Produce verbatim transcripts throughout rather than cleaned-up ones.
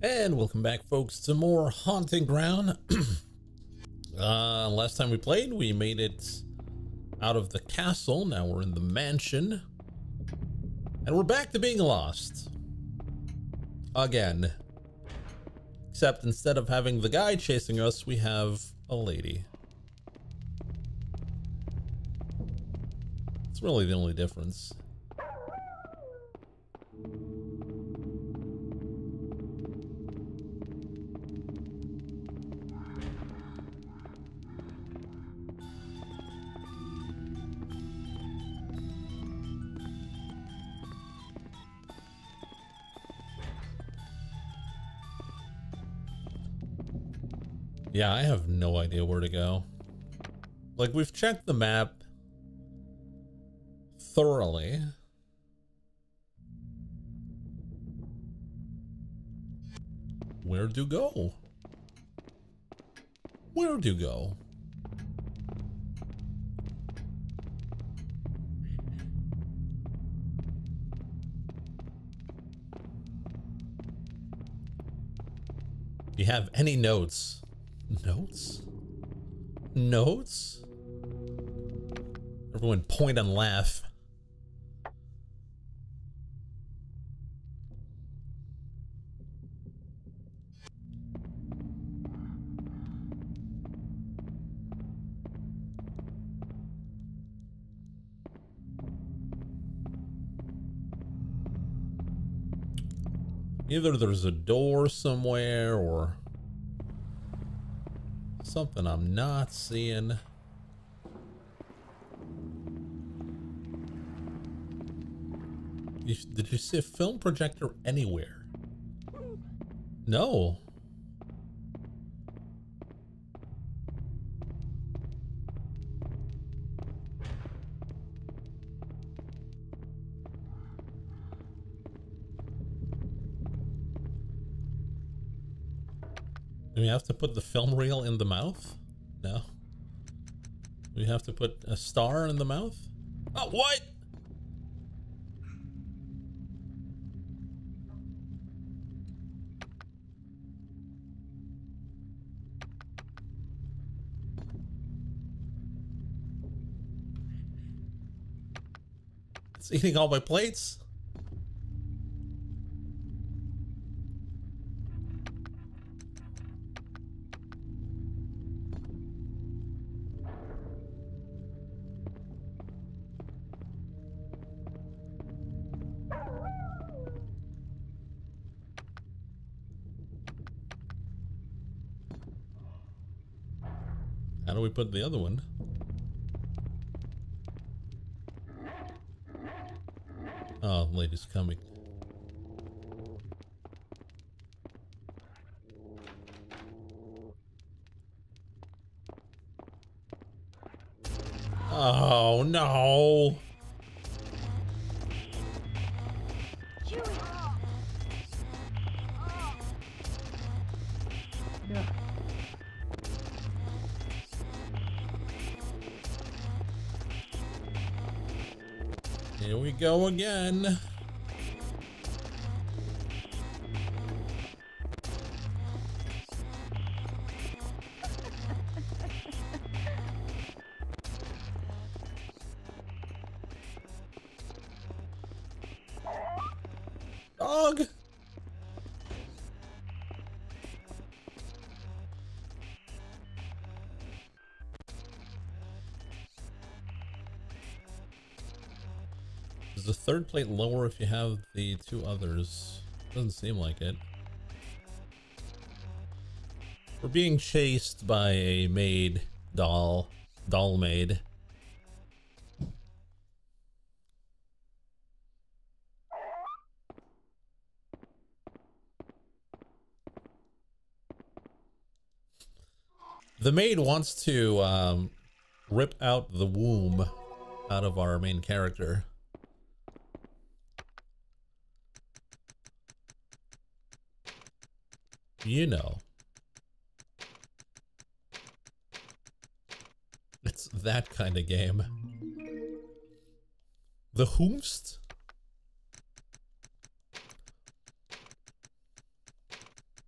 And welcome back, folks, to more Haunting Ground. uh, last time we played, we made it out of the castle. Now we're in the mansion. And we're back to being lost. Again. Except instead of having the guy chasing us, we have a lady. It's really the only difference. Yeah, I have no idea where to go. Like, we've checked the map thoroughly. Where to go? Where to go? Do you have any notes? Notes? Notes? Everyone point and laugh. Either there's a door somewhere or something I'm not seeing. You, did you see a film projector anywhere? No. Do we have to put the film reel in the mouth? No. We have to put a star in the mouth? Oh, what? It's eating all my plates? How do we put the other one? Oh, lady's coming. Oh, no. Yeah. Here we go again. Dog. Is the third plate lower if you have the two others? Doesn't seem like it. We're being chased by a maid doll. Doll maid. The maid wants to um, rip out the womb out of our main character. You know. It's that kind of game. The Whomst?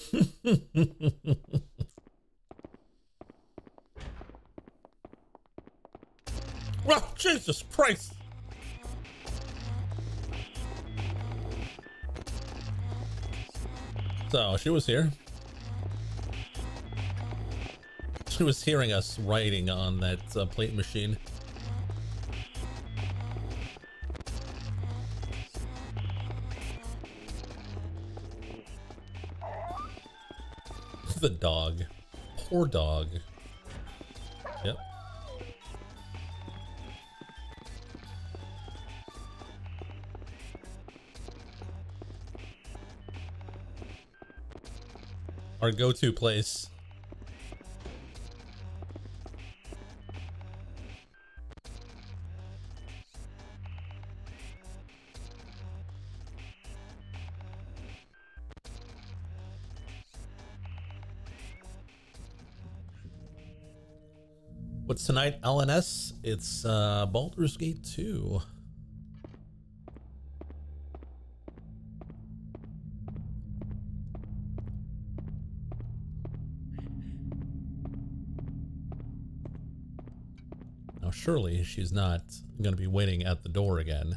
Well, Jesus Christ. So she was here. She was hearing us writing on that uh, plate machine. The dog. Poor dog. Yep. Our go-to place. What's tonight, L N S? It's uh, Baldur's Gate two. Now, surely she's not going to be waiting at the door again.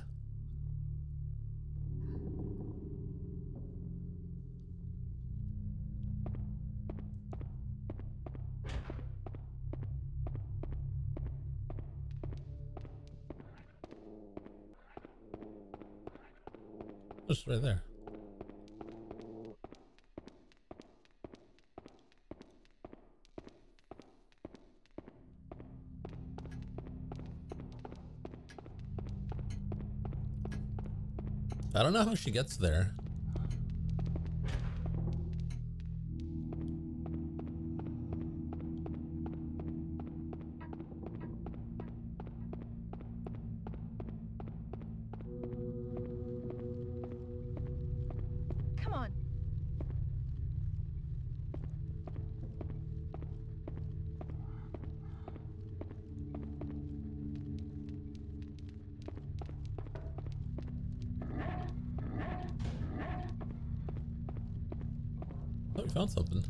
Just right there. I don't know how she gets there. Come on. Oh, we found something.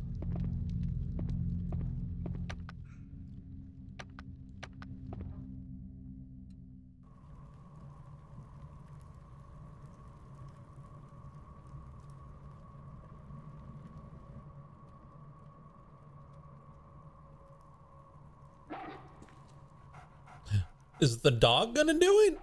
Is the dog gonna do it?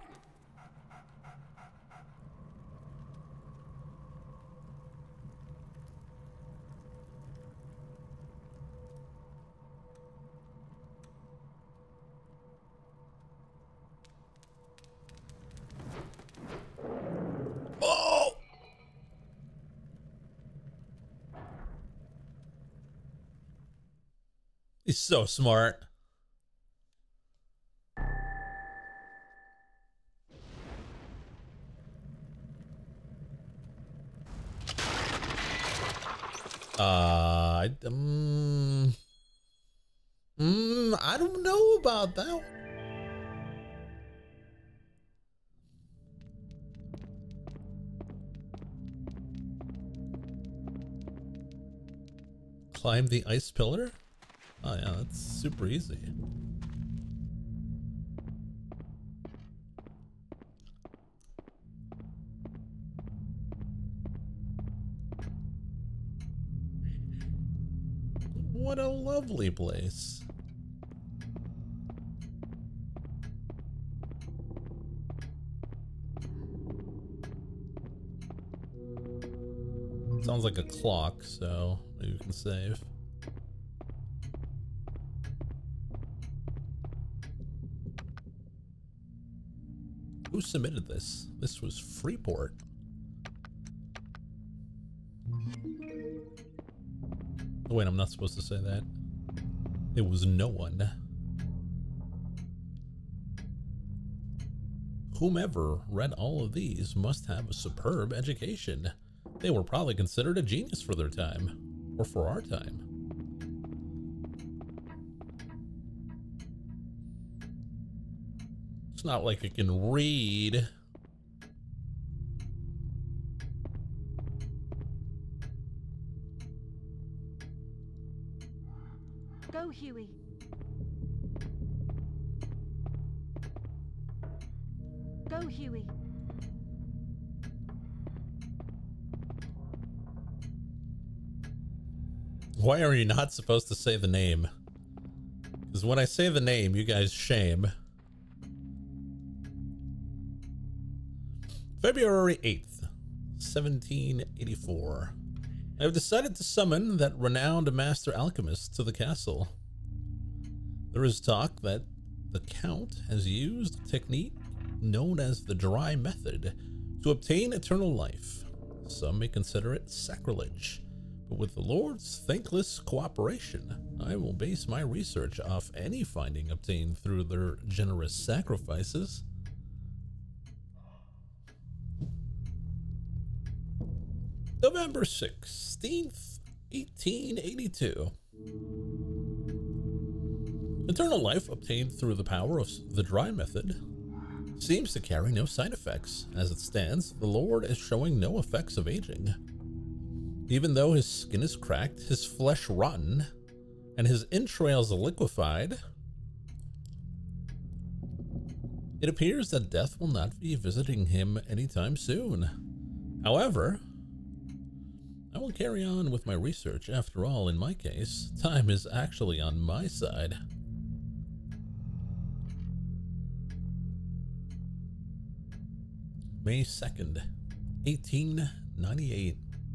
Oh! He's so smart. Uh, I, um, mm, I don't know about that one. Climb the ice pillar? Oh yeah, that's super easy. What a lovely place. Sounds like a clock, so maybe we can save. Who submitted this? This was Freeport. Oh, wait, I'm not supposed to say that. It was no one. Whomever read all of these must have a superb education. They were probably considered a genius for their time, or for our time. It's not like it can read. Huey. Go, Huey. Why are you not supposed to say the name? Because when I say the name, you guys shame. February eighth, seventeen eighty-four. I have decided to summon that renowned master alchemist to the castle. There is talk that the Count has used a technique known as the dry method to obtain eternal life. Some may consider it sacrilege, but with the Lord's thankless cooperation, I will base my research off any finding obtained through their generous sacrifices. November sixteenth, eighteen eighty-two. Eternal life obtained through the power of the dry method seems to carry no side effects. As it stands, the Lord is showing no effects of aging. Even though his skin is cracked, his flesh rotten, and his entrails liquefied, it appears that death will not be visiting him anytime soon. However, I will carry on with my research. After all, in my case, time is actually on my side. May second, eighteen ninety-eight.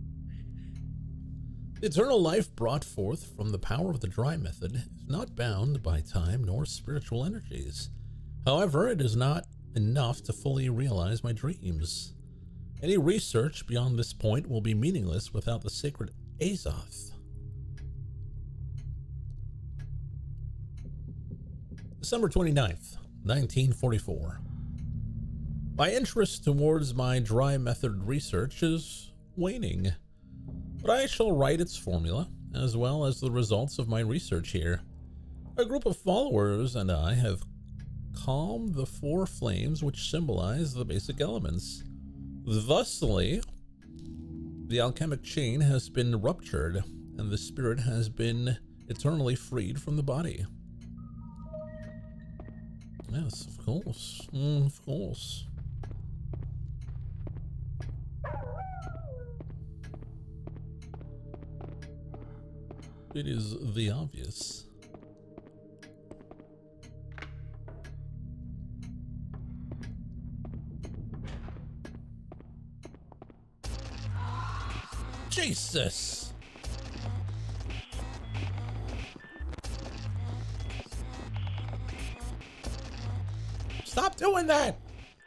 The eternal life brought forth from the power of the dry method is not bound by time nor spiritual energies. However, it is not enough to fully realize my dreams. Any research beyond this point will be meaningless without the sacred Azoth. December twenty-ninth, nineteen forty-four. My interest towards my dry method research is waning, but I shall write its formula, as well as the results of my research here. A group of followers and I have calmed the four flames which symbolize the basic elements. Thusly, the alchemic chain has been ruptured, and the spirit has been eternally freed from the body. Yes, of course. Mm, of course. It is the obvious. Jesus! Stop doing that!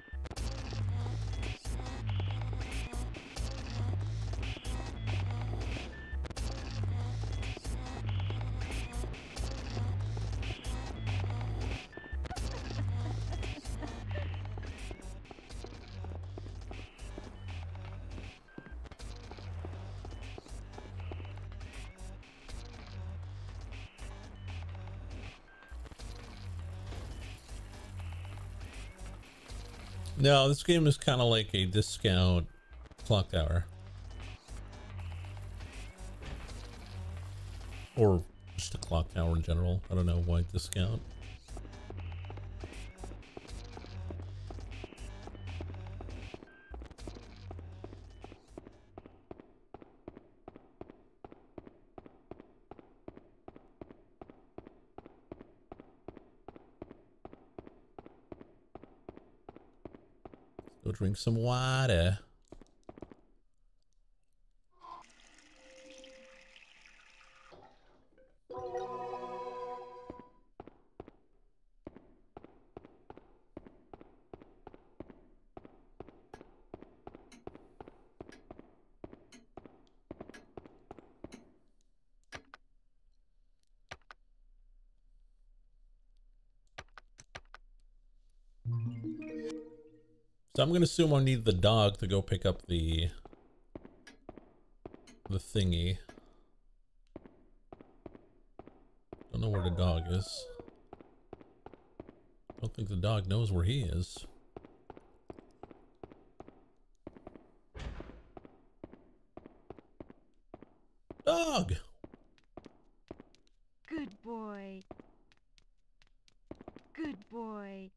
No, this game is kind of like a discount clock tower. Or just a clock tower in general. I don't know why discount. Go drink some water. So I'm gonna assume I need the dog to go pick up the the thingy. Don't know where the dog is. Don't think the dog knows where he is. Dog! Good boy. Good boy.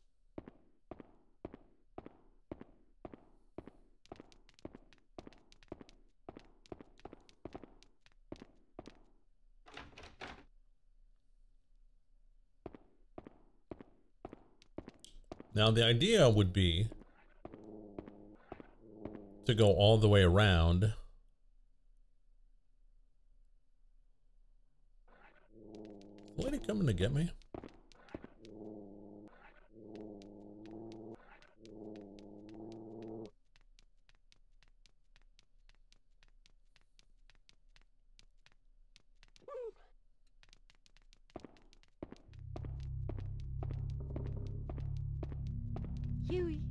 Now the idea would be to go all the way around. Is the lady coming to get me? Huey.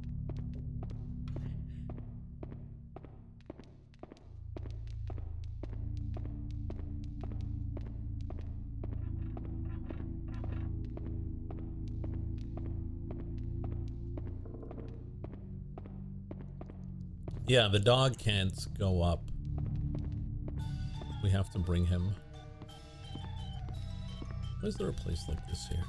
Yeah, the dog can't go up. We have to bring him. Why is there a place like this here?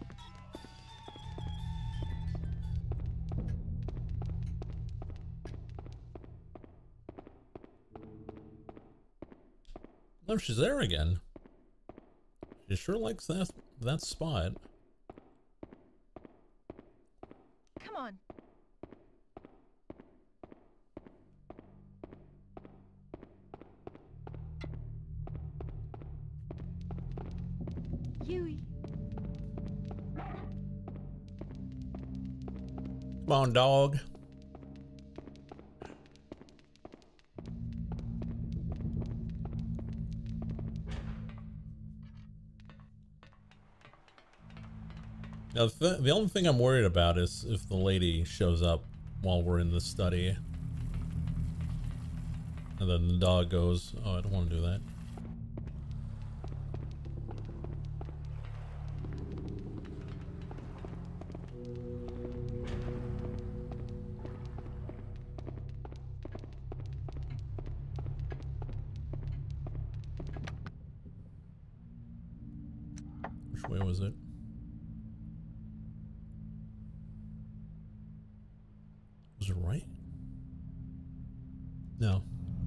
Oh, she's there again. She sure likes that that spot. Come on. Huey. Come on, dog. Now, the, the only thing I'm worried about is if the lady shows up while we're in the study. And then the dog goes, oh, I don't want to do that. Which way was it? Was it right? No.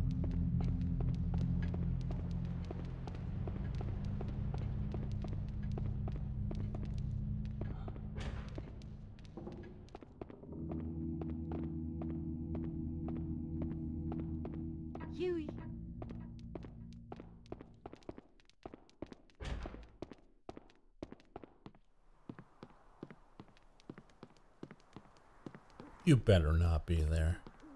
Huey. You better not be there.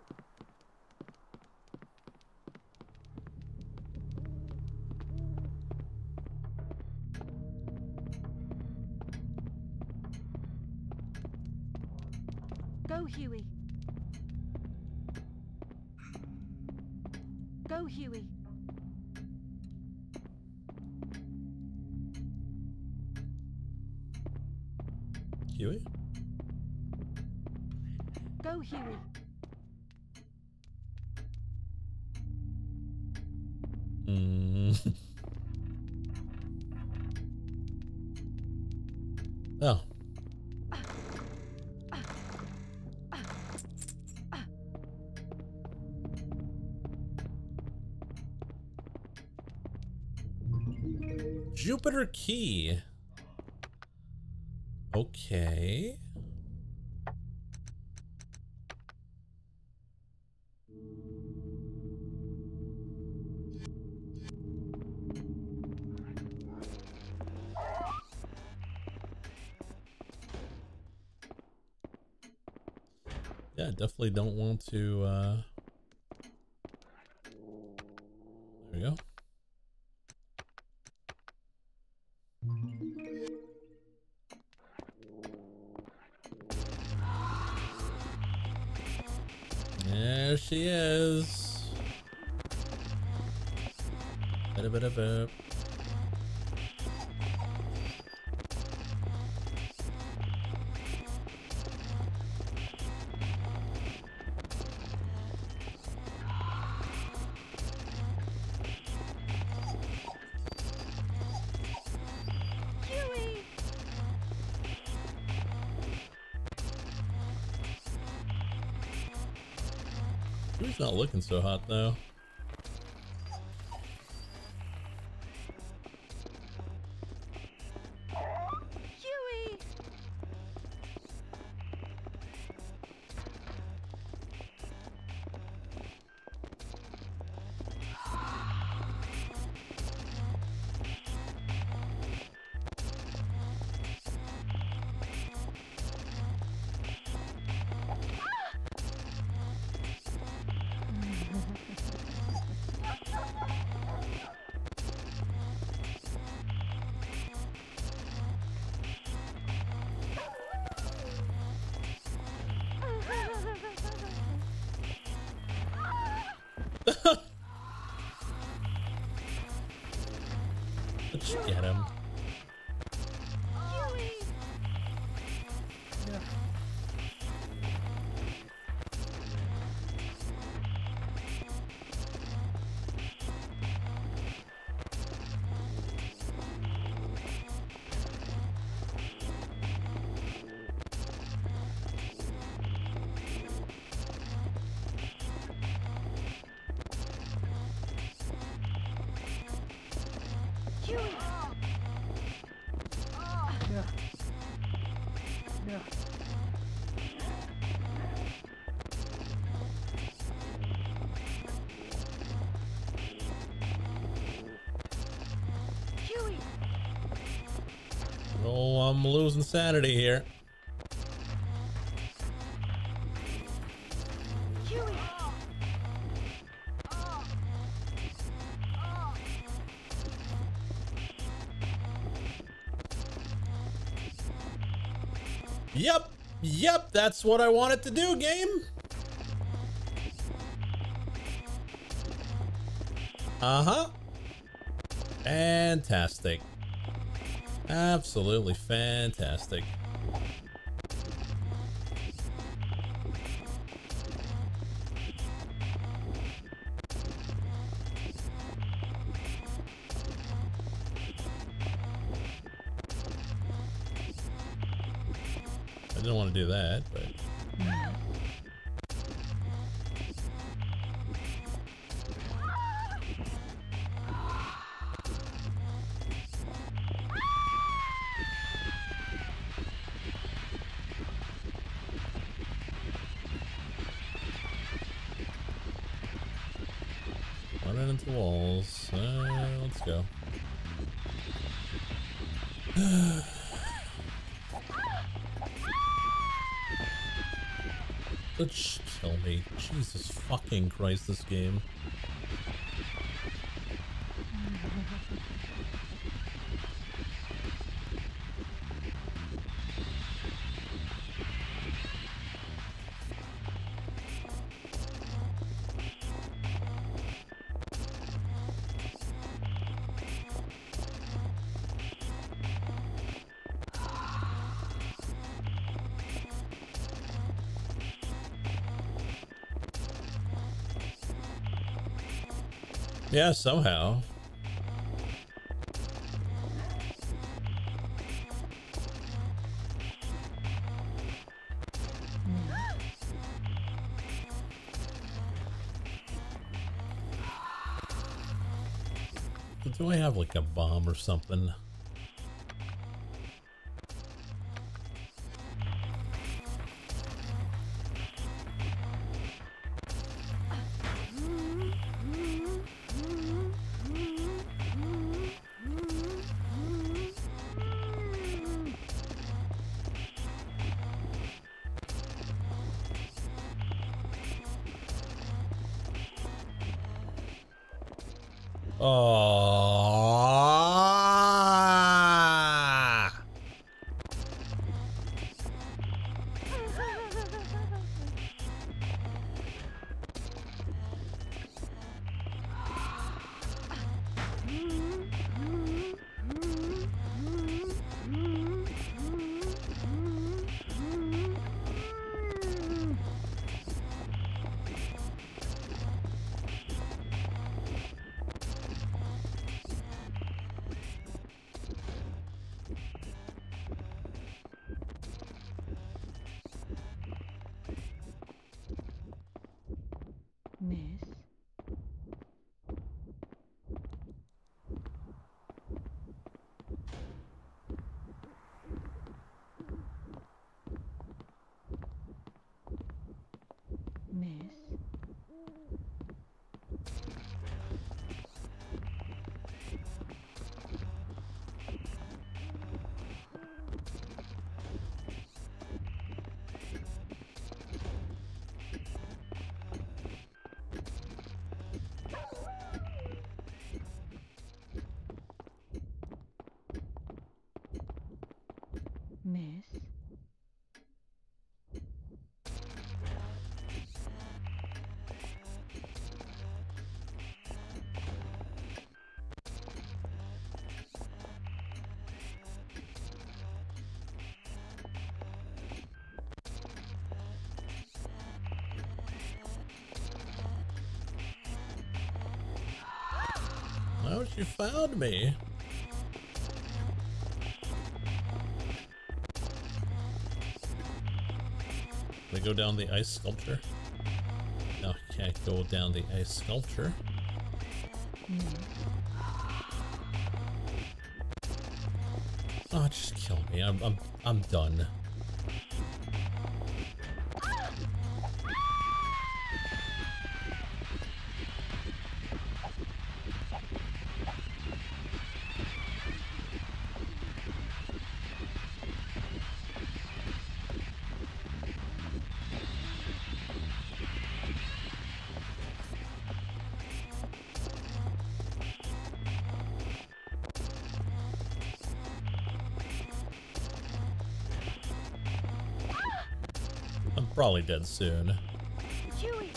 Go, Huey. Go, Huey. Huey? Go, Huey. Mm. Oh. Jupiter key. Okay. Yeah, definitely don't want to, uh... there we go. There she is. Ba-da-ba-da-ba. He's not looking so hot though. Huey! Let's get him. Huey! Huey! No. No. Huey! Oh, I'm losing sanity here. Huey! Yep, yep, that's what I wanted to do, game. Uh-huh. Fantastic. Absolutely fantastic. I didn't want to do that, but... Running into walls. Uh, let's go. Let's kill me. Jesus fucking Christ, this game. Yeah, somehow. Do I have like a bomb or something? Oh. She found me. Can I go down the ice sculpture? No, I can't go down the ice sculpture. Oh, just kill me. I'm I'm I'm done. I'm probably dead soon. Huey!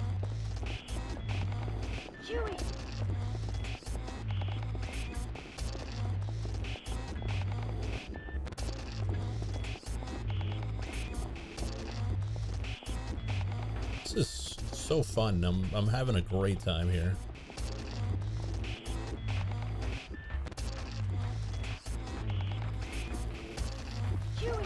Huey! This is so fun. I'm I'm having a great time here. Huey!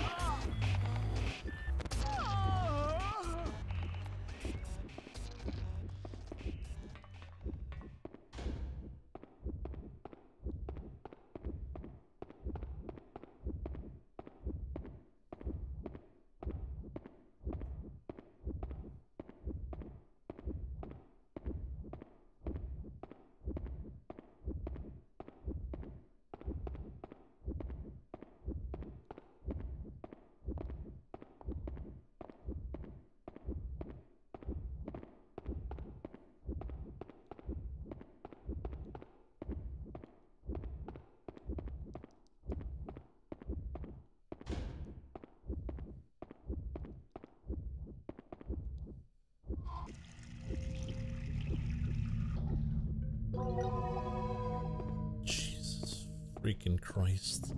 Jesus freaking Christ.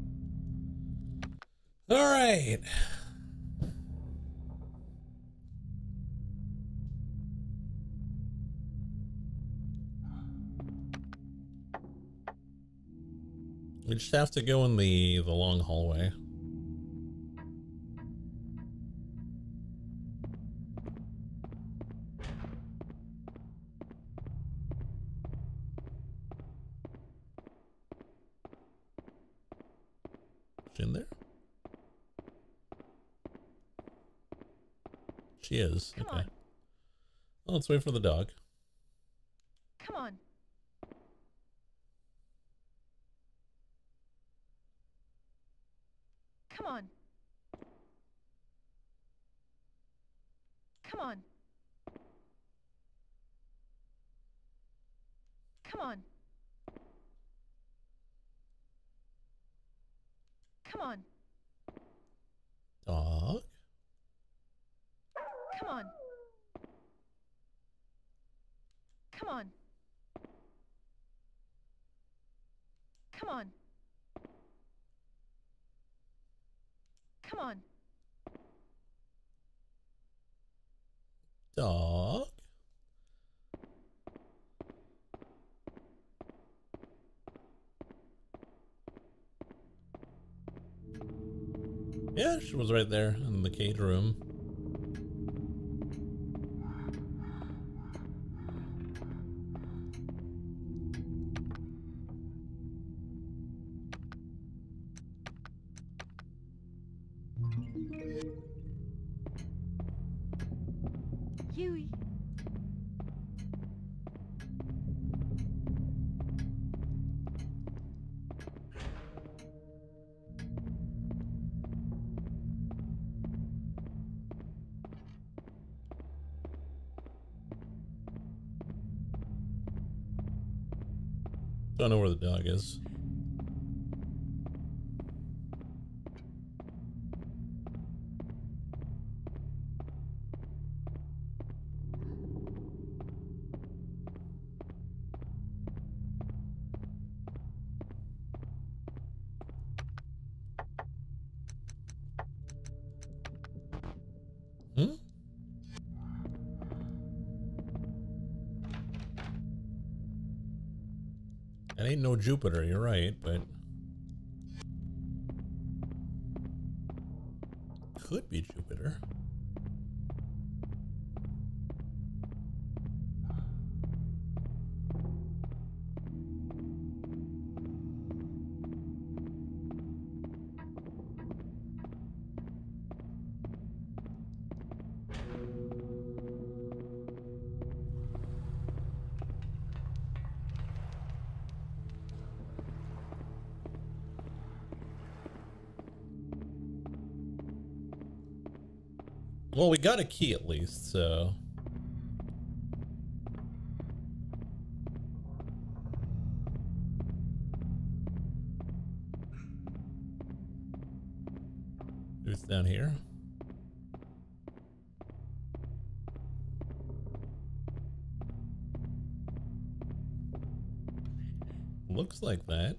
All right. We just have to go in the the long hallway. She in there? She is. Come okay. on. Well, let's wait for the dog. Come on. Come on. Come on. Come on. Come on. Dog. Come on. Come on. Come on. Come on. Dog. Yeah, she was right there in the cage room. Huey. Don't know where the dog is. Hmm? That ain't no Jupiter, you're right, but could be Jupiter. Well, we got a key at least, so. Who's down here? Looks like that.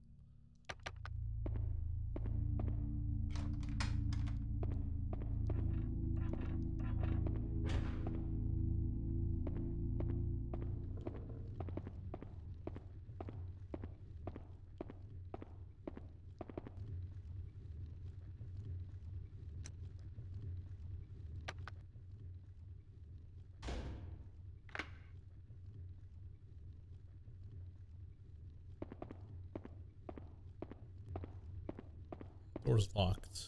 Door's locked.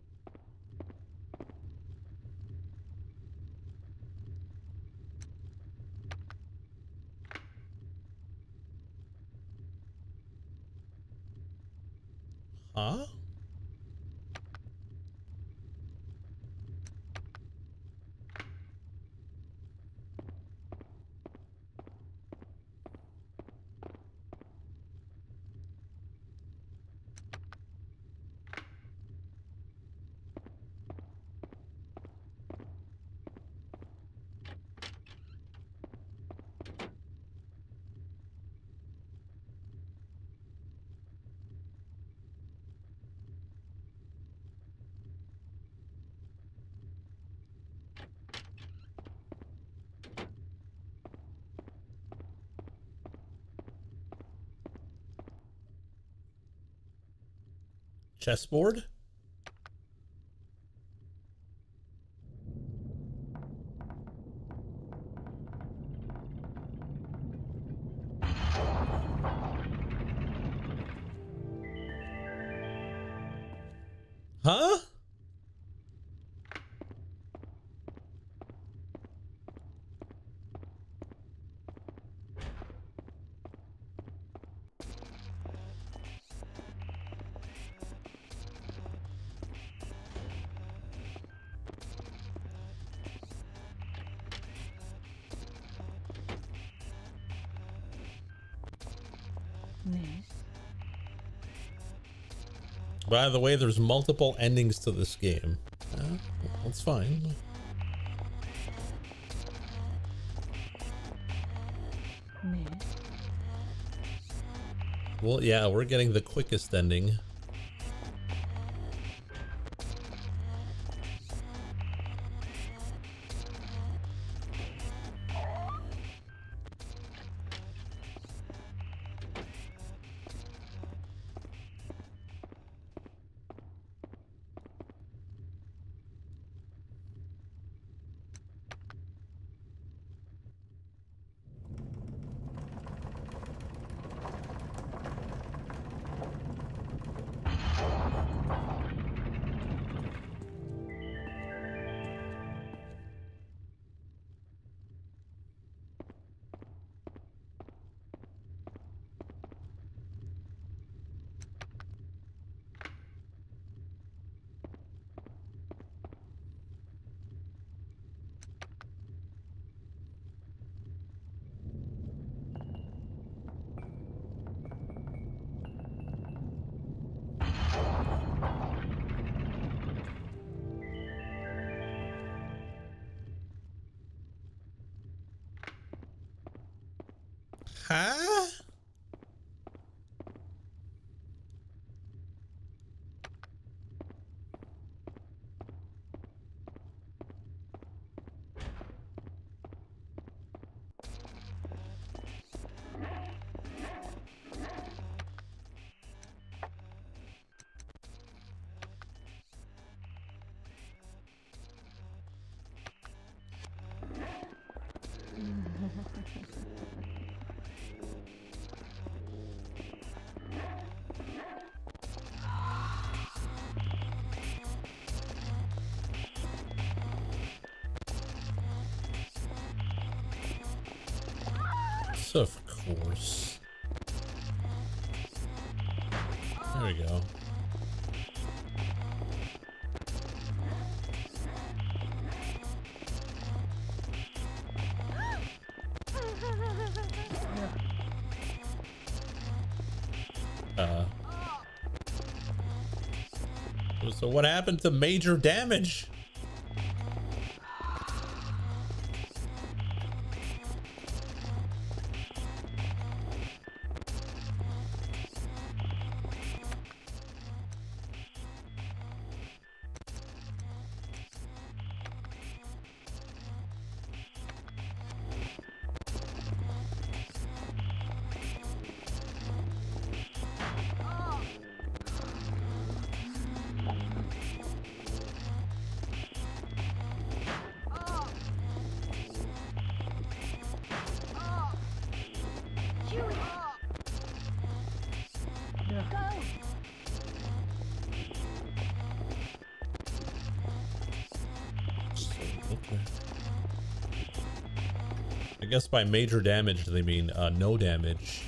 Huh? Chessboard? Huh? Miss. By the way, there's multiple endings to this game. Uh, that's fine. Miss. Well, yeah, we're getting the quickest ending. Huh? Of course. There we go. Uh, so what happened to major damage? I guess by major damage they mean uh, no damage.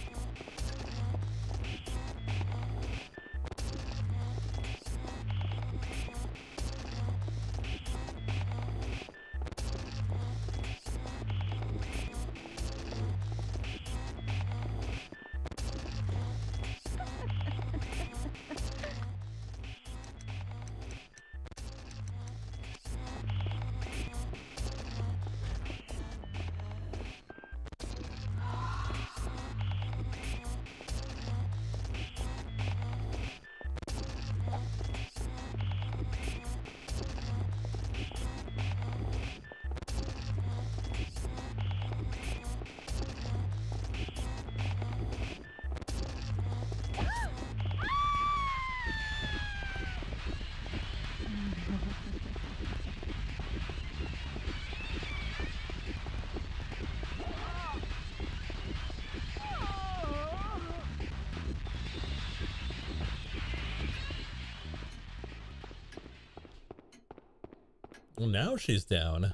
Well, now she's down.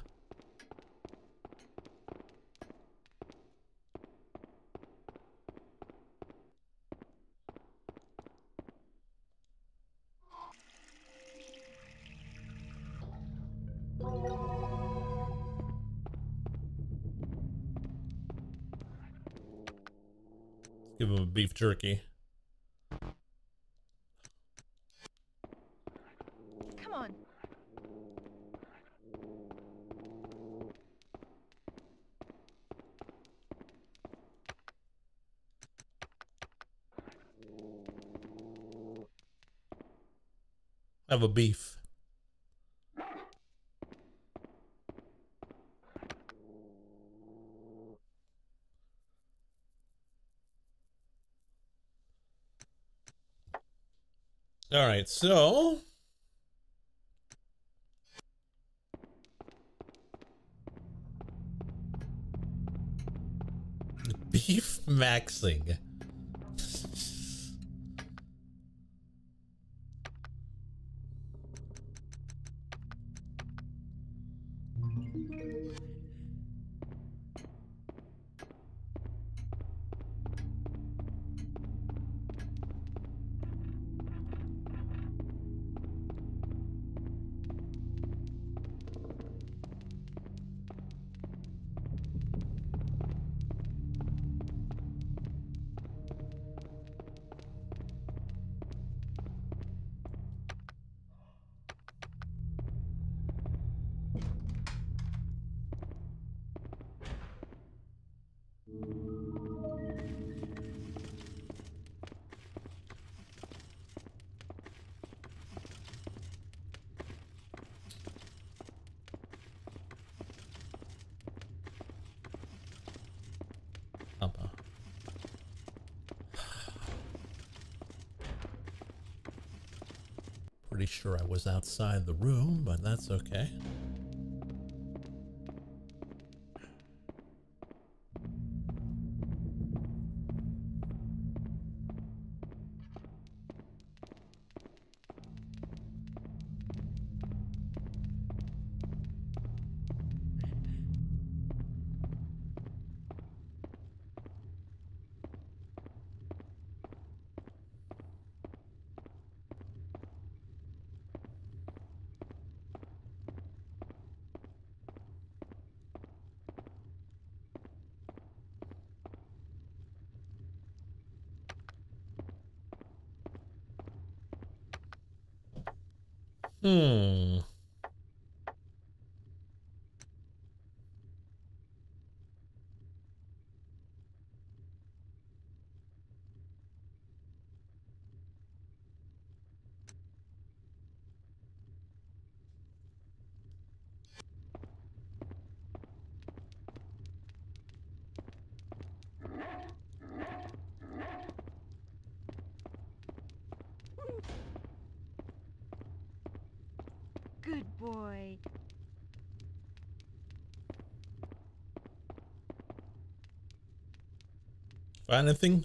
Give him a beef jerky. Come on. Have a beef. All right, so beef maxing. Pretty sure I was outside the room, but that's okay. Hmm. Good boy. Find anything?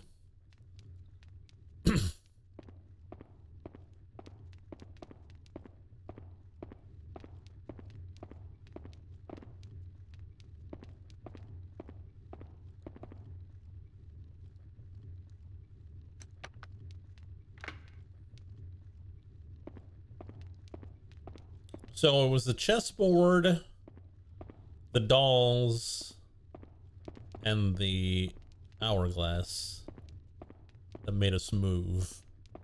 So it was the chessboard, the dolls, and the hourglass that made us move.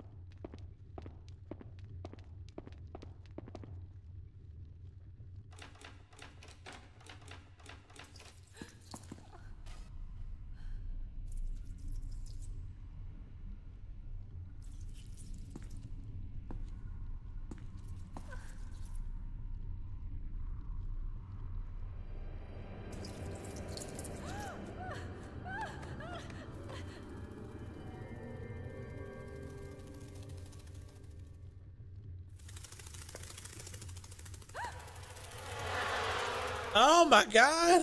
Oh my God.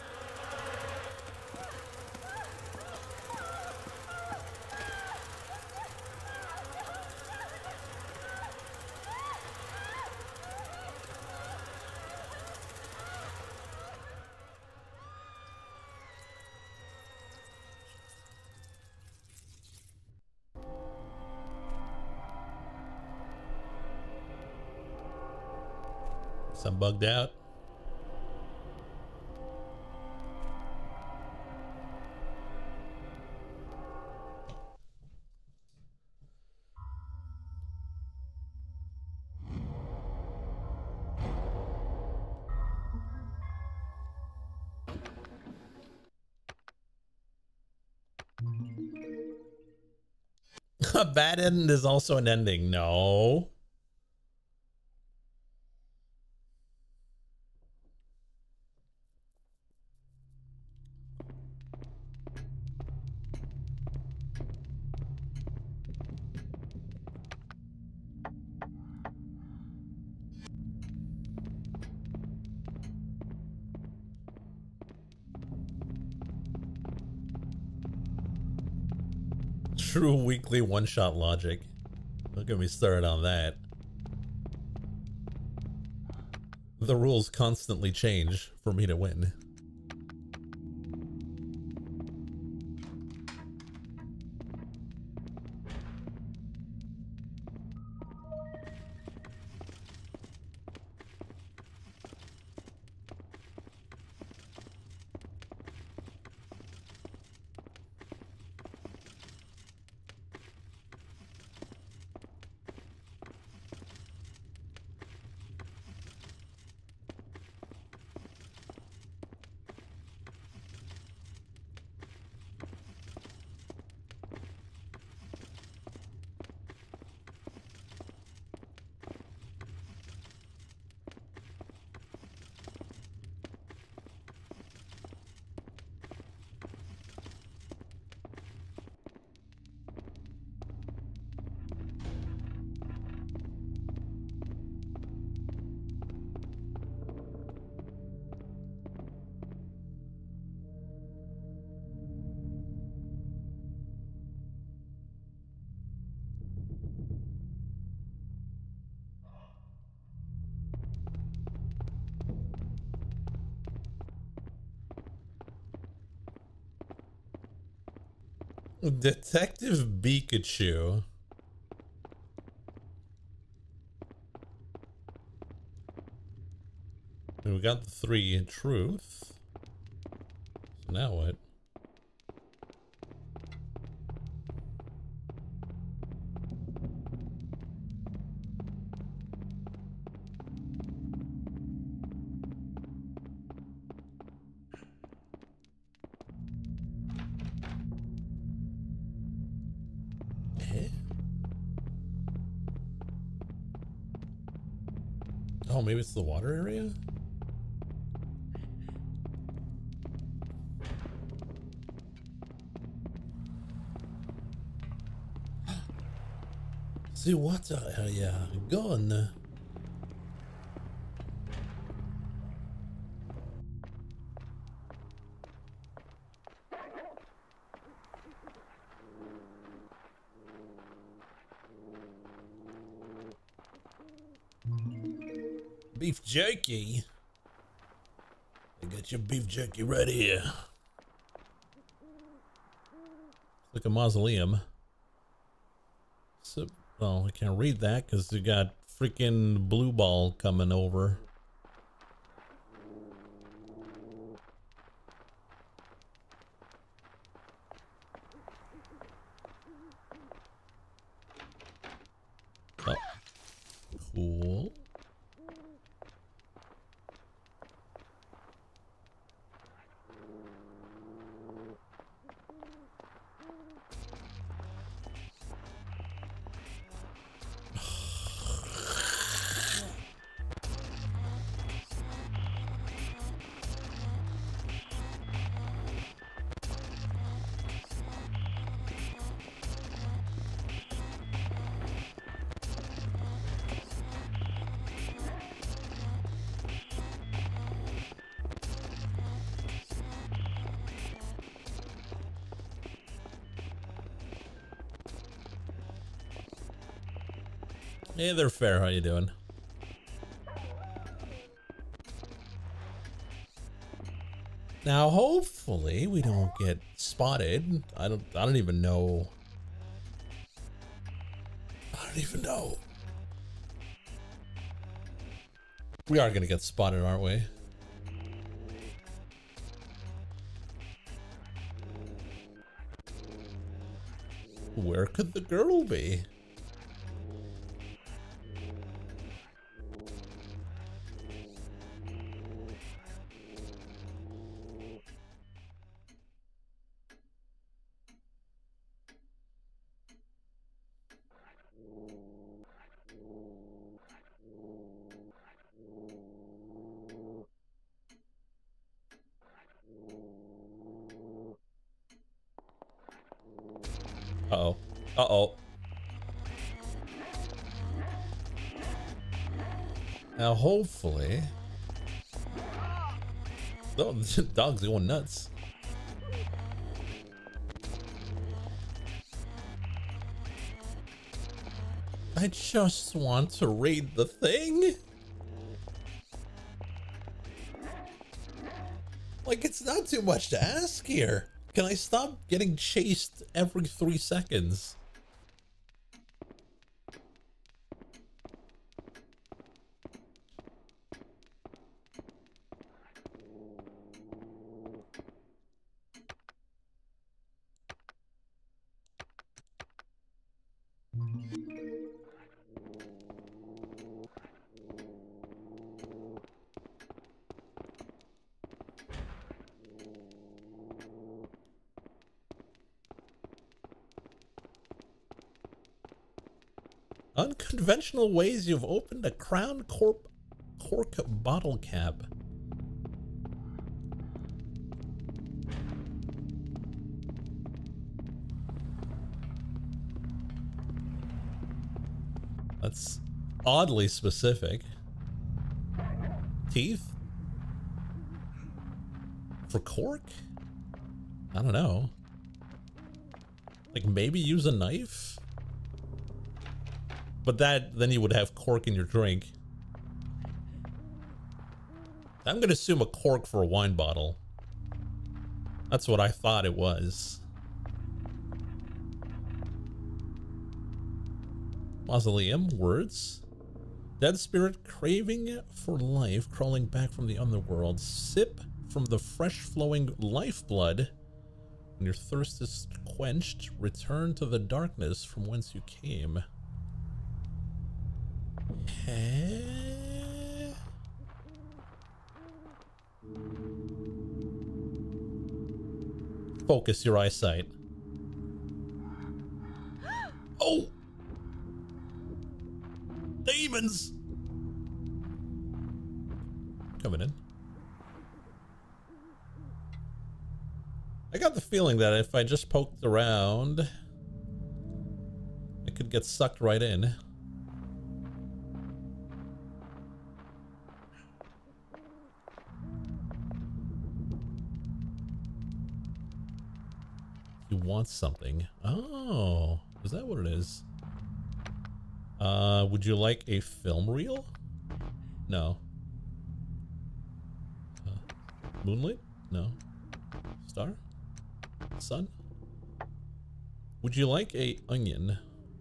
Some bugged out. A bad end is also an ending. No. True weekly one-shot logic. Don't get me started on that. The rules constantly change for me to win. Detective Pikachu. We got the three in truth. So now what? Oh, maybe it's the water area? See what area gone? Beef jerky. I got your beef jerky right here. It's like a mausoleum. So, oh, I can't read that because we got freaking blue ball coming over. Oh, cool. Hey there, Fair. How you doing? Now, hopefully, we don't get spotted. I don't. I don't even know. I don't even know. We are gonna get spotted, aren't we? Where could the girl be? Uh-oh. Uh-oh. Now, hopefully... Oh, the dog's going nuts. I just want to read the thing. Like, it's not too much to ask here. Can I stop getting chased every three seconds? Unconventional ways you've opened a Crown Corp cork bottle cap. That's oddly specific. Teeth? For cork? I don't know. Like maybe use a knife? But that, then you would have cork in your drink. I'm gonna assume a cork for a wine bottle. That's what I thought it was. Mausoleum, words. Dead spirit craving for life, crawling back from the underworld. Sip from the fresh flowing lifeblood. When your thirst is quenched, return to the darkness from whence you came. Eh? Focus your eyesight. Oh! Demons! I got the feeling that if I just poked around, I could get sucked right in. He wants something. Oh, is that what it is? Uh, would you like a film reel? No. Uh, moonlight? No. Star? Sun? Would you like a onion?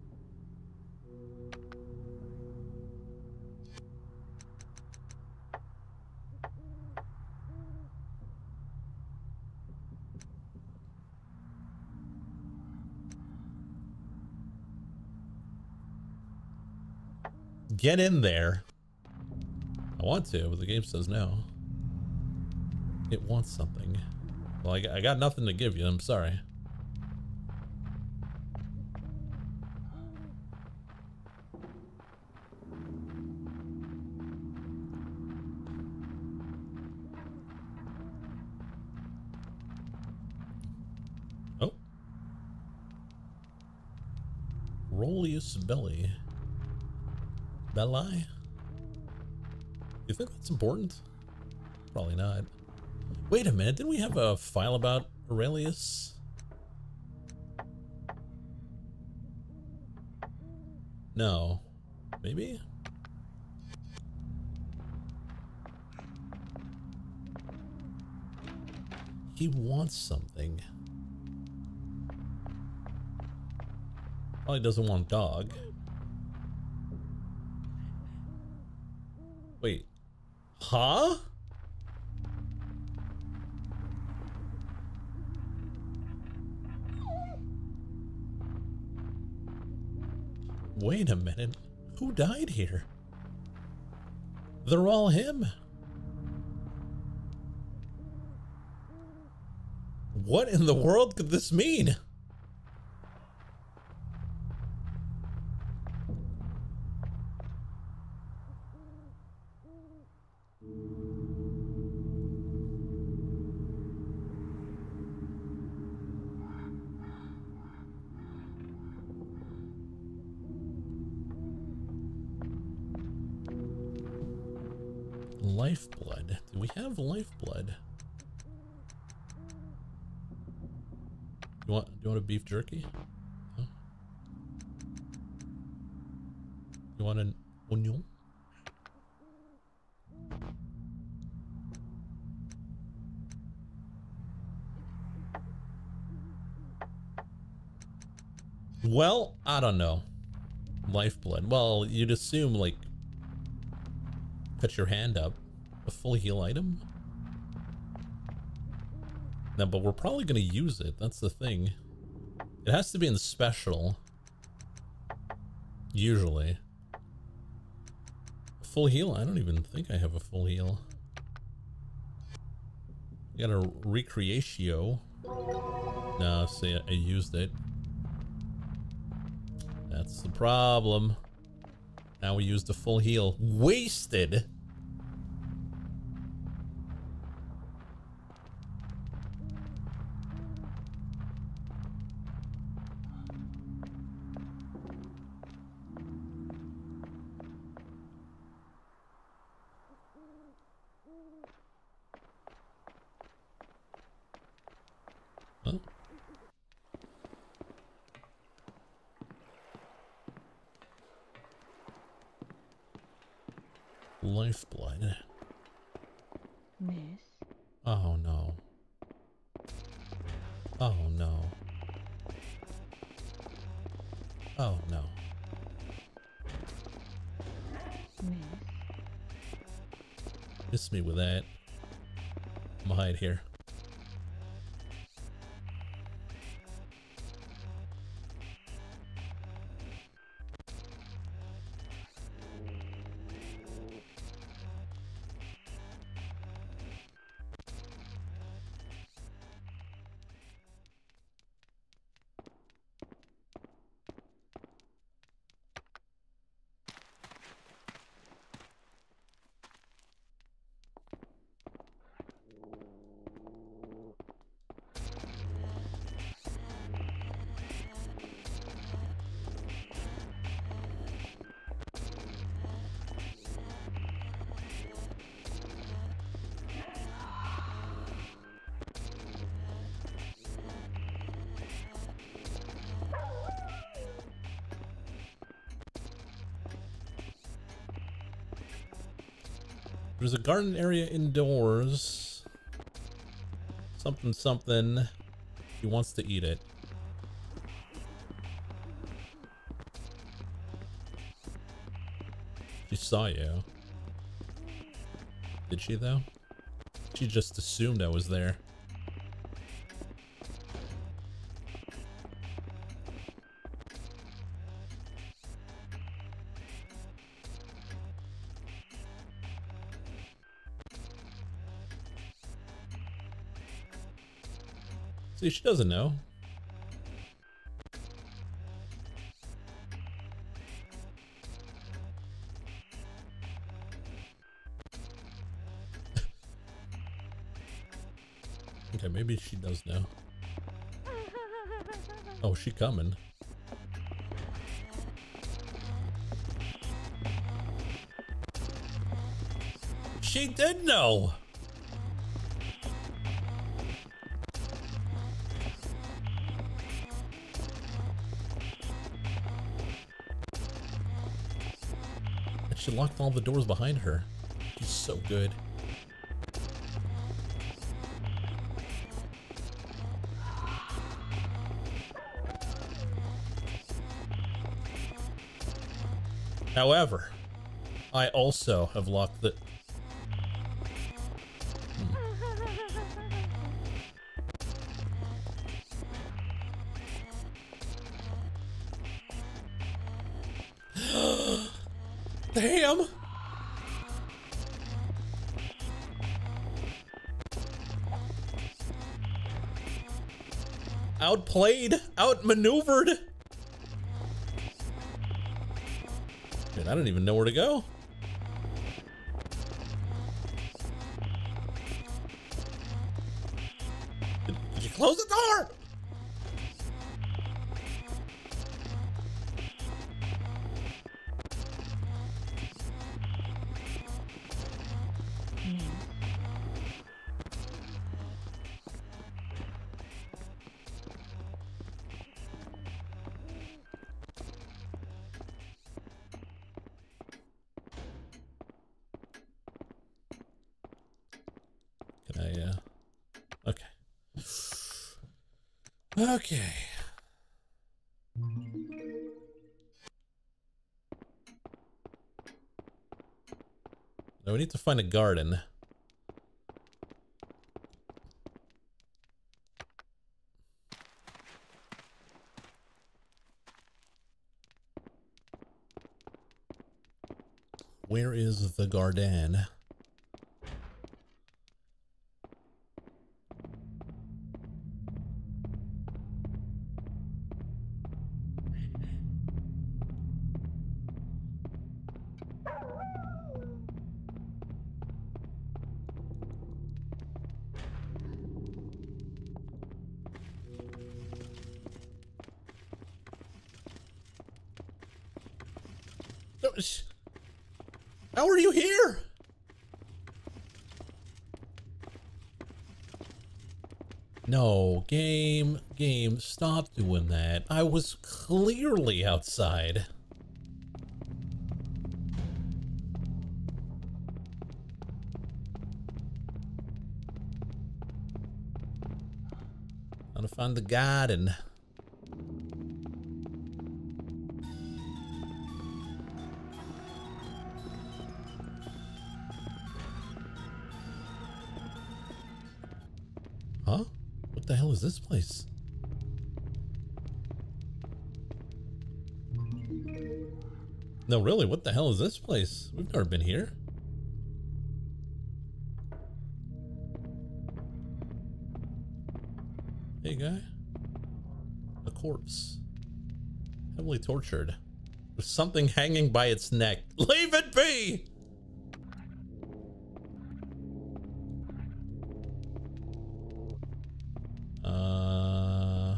Get in there. I want to, but the game says no. It wants something. Well, I got, I got nothing to give you. I'm sorry. Oh. Rollius belly. Belli? You think that's important? Probably not. Wait a minute, didn't we have a file about Aurelius? No. Maybe? He wants something. Probably doesn't want dog. Wait. Huh? Wait a minute. Who died here? They're all him. What in the world could this mean? Lifeblood. Do we have lifeblood? You want? Do you want a beef jerky? Huh? You want an onion? Well, I don't know. Lifeblood. Well, you'd assume like cut your hand up. A full heal item? No, but we're probably going to use it. That's the thing. It has to be in special. Usually. A full heal? I don't even think I have a full heal. I got a recreatio. No, see, I used it. That's the problem. Now we used a full heal. Wasted! Huh? Lifeblood. Miss. Oh no. Oh no. Oh no. Miss. Miss me with that. I'm gonna hide here. There's a garden area indoors. Something, something. He wants to eat it. She saw you. Did she, though? She just assumed I was there. See, she doesn't know. Okay, maybe she does know. Oh, she coming. She did know. And she locked all the doors behind her. She's so good. However, I also have locked the... Hmm. Damn! Outplayed, outmaneuvered. Dude, I don't even know where to go. Did, did you close the door? No. Can I, uh... Okay. Okay. Now we need to find a garden. Where is the garden? How are you here? No, game, game, stop doing that. I was clearly outside. Gotta find the garden. Huh? What the hell is this place? No, really, what the hell is this place? We've never been here. Hey, guy. A corpse. Heavily tortured. There's something hanging by its neck. Leave it be! Uh...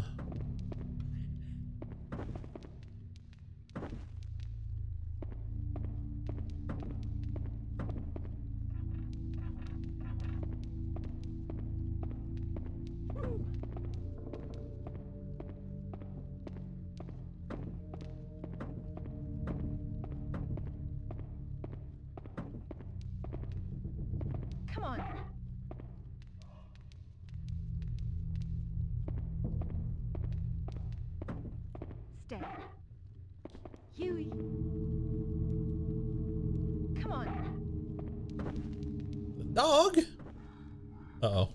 Stay. Huey. Come on. The dog? Uh-oh.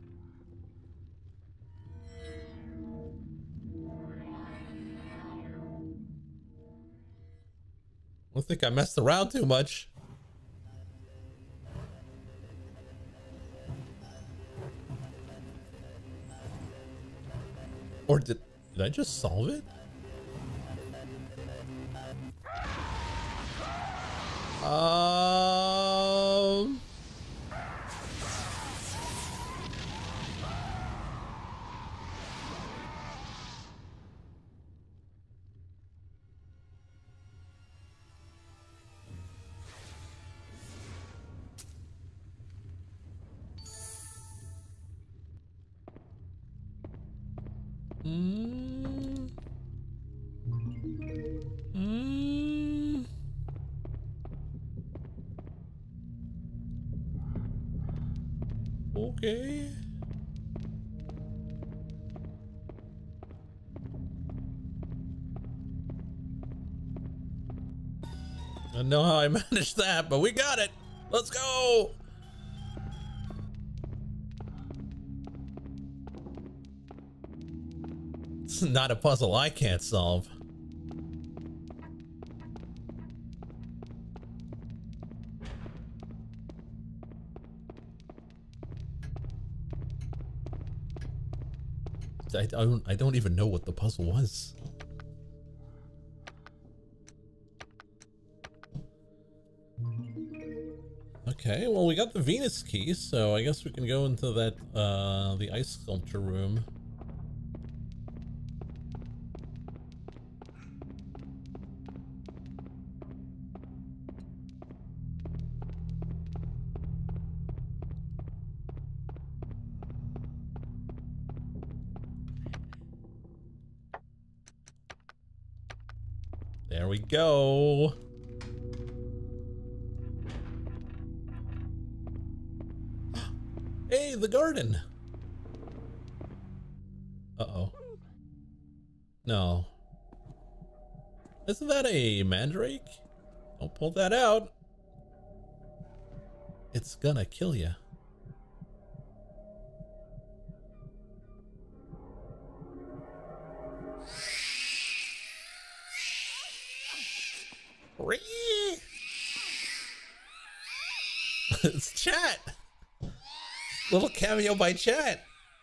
I don't think I messed around too much. Or did, did I just solve it? Um... Mm. Mm. Okay. I don't know how I managed that, but we got it. Let's go. It's not a puzzle I can't solve. I don't, I don't even know what the puzzle was. Okay, well, we got the Venus key, so I guess we can go into that, uh, the ice sculpture room. There we go. Hey, the garden. Uh-oh. No. Isn't that a mandrake? Don't pull that out. It's gonna kill you. It's Chat. Little cameo by Chat.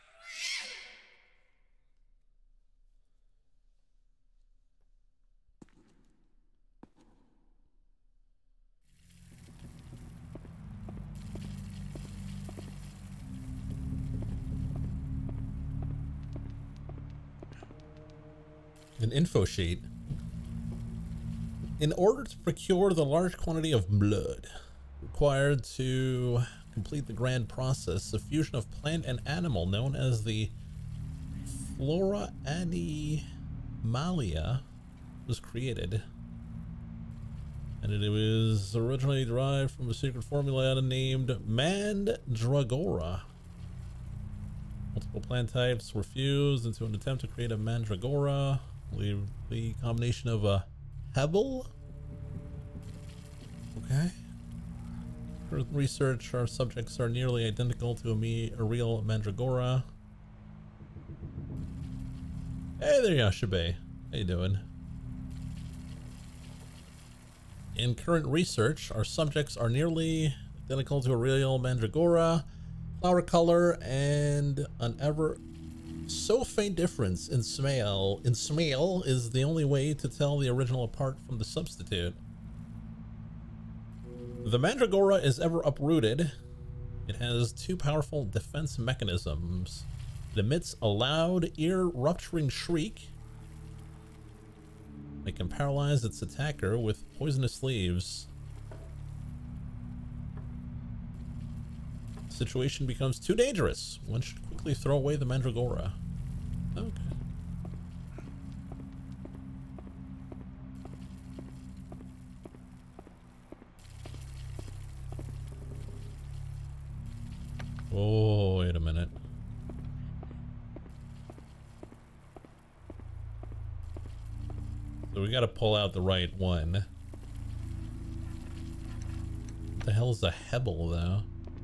An info sheet. In order to procure the large quantity of blood required to complete the grand process, a fusion of plant and animal known as the flora animalia was created. And it was originally derived from a secret formula named mandragora. Multiple plant types were fused into an attempt to create a mandragora. The, the combination of a hebel. Okay. For research, our subjects are nearly identical to a, me, a real mandragora. Hey there, Yashibe. How you doing? In current research, our subjects are nearly identical to a real mandragora. Flower color and an ever so faint difference in smell in smell is the only way to tell the original apart from the substitute. The mandragora is ever uprooted. It has two powerful defense mechanisms. It emits a loud, ear-rupturing shriek. It can paralyze its attacker with poisonous leaves. The situation becomes too dangerous. One should quickly throw away the mandragora. Okay. Oh, wait a minute. we gotta pull out the right one. What the hell is a Hebel, though?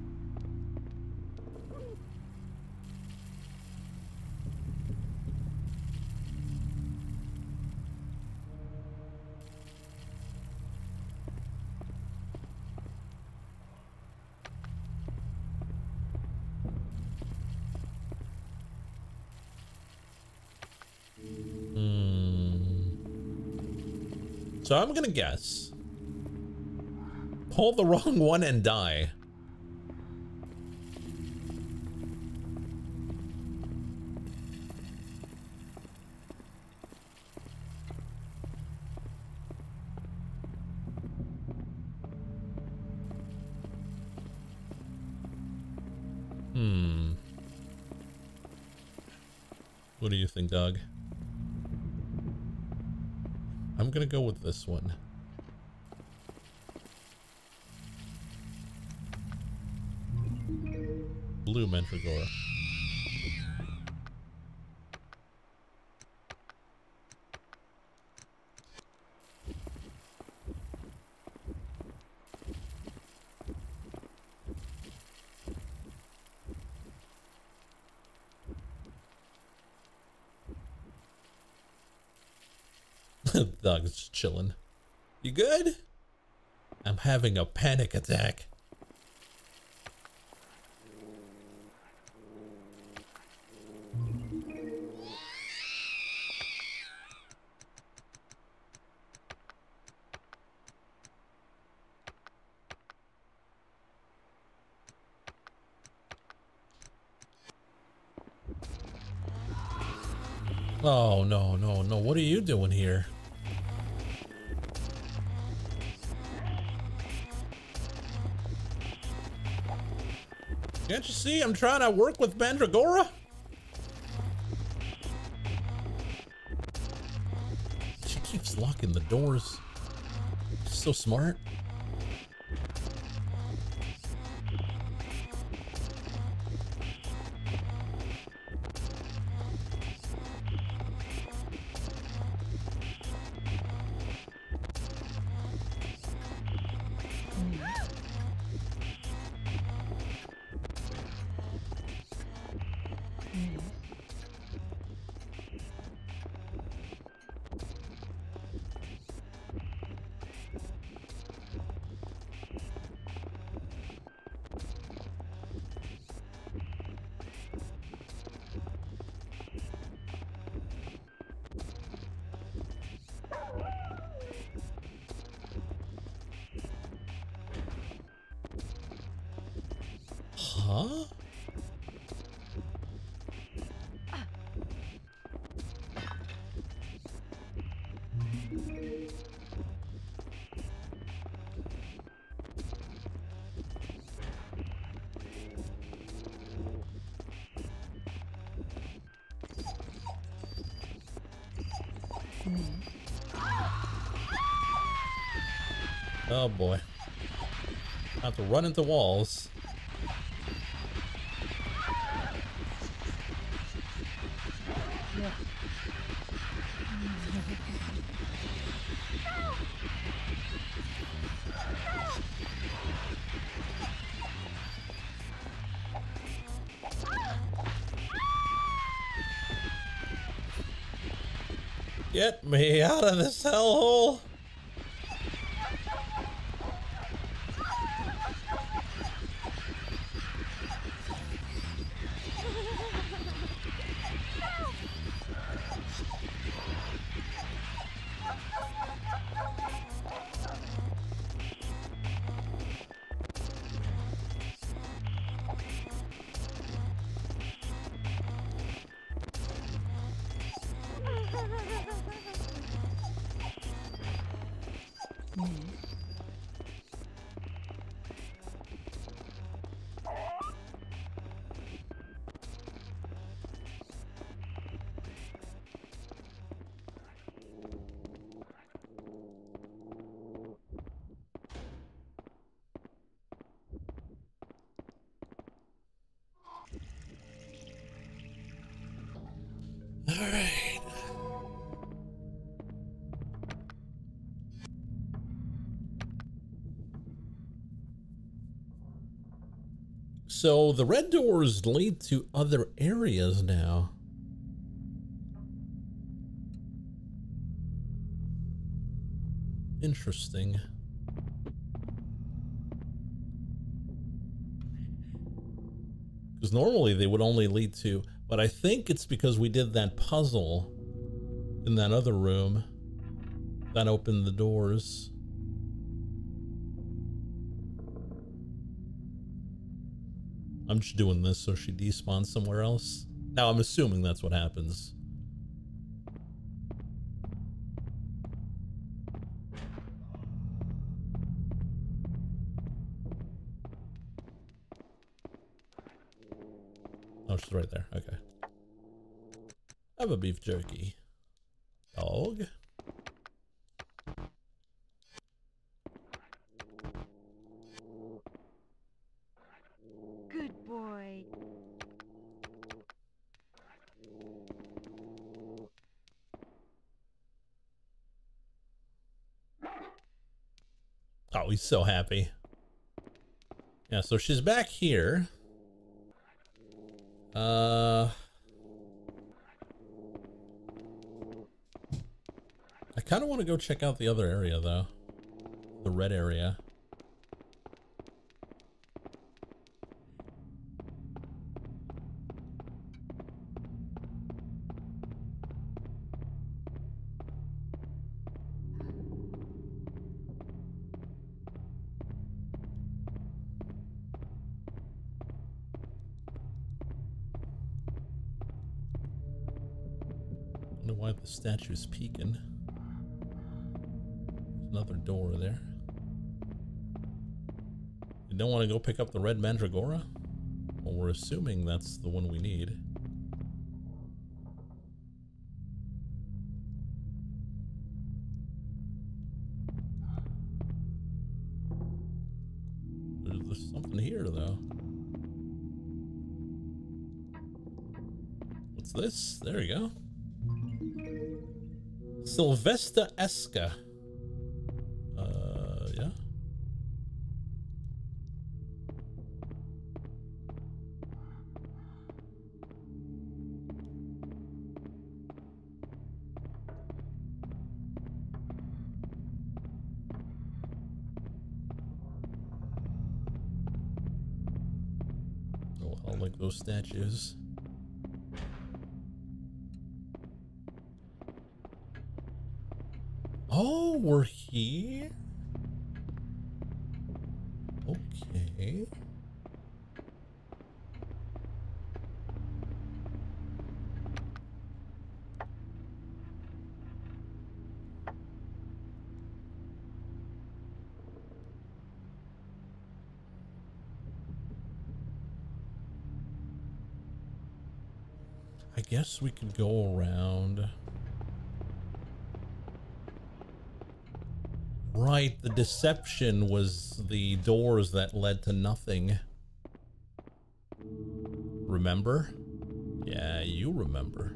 So I'm gonna guess. Pull the wrong one and die. Hmm. What do you think, Doug? I'm gonna go with this one. Blue Mandragora. Dog's chilling. You good? I'm having a panic attack. Oh, no, no, no. What are you doing here? Can't you see I'm trying to work with Mandragora? She keeps locking the doors. She's so smart. Huh? Oh boy. I have to run into walls. Get me out of this hellhole! All right. So the red doors lead to other areas now. Interesting. Because normally they would only lead to, but I think it's because we did that puzzle in that other room that opened the doors. I'm just doing this so she despawns somewhere else. Now I'm assuming that's what happens. Oh, she's right there. Okay. Have a beef jerky. Dog. Good boy. Oh, he's so happy. Yeah, so she's back here. Uh... I kind of want to go check out the other area, though. The red area. I wonder why the statue's peeking. Another door there. You don't want to go pick up the red mandragora? Well, we're assuming that's the one we need. There's, there's something here, though. What's this? There you go. Sylvester Esca. Uh, yeah. Oh, I don't like those statues. Oh, we're here? Okay. I guess we could go around. Right, the deception was the doors that led to nothing. Remember? Yeah, you remember.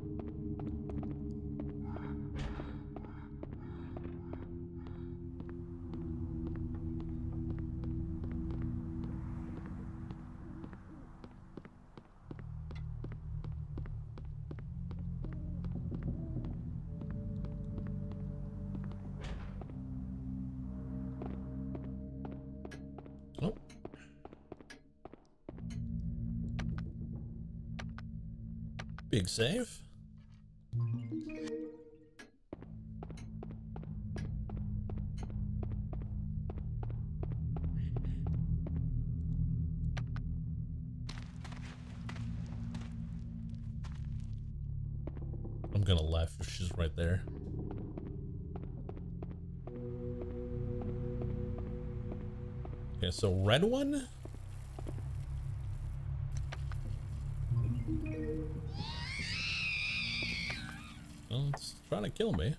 Oh. Big save. I'm gonna laugh if she's right there. Okay, so red one? Well, it's trying to kill me.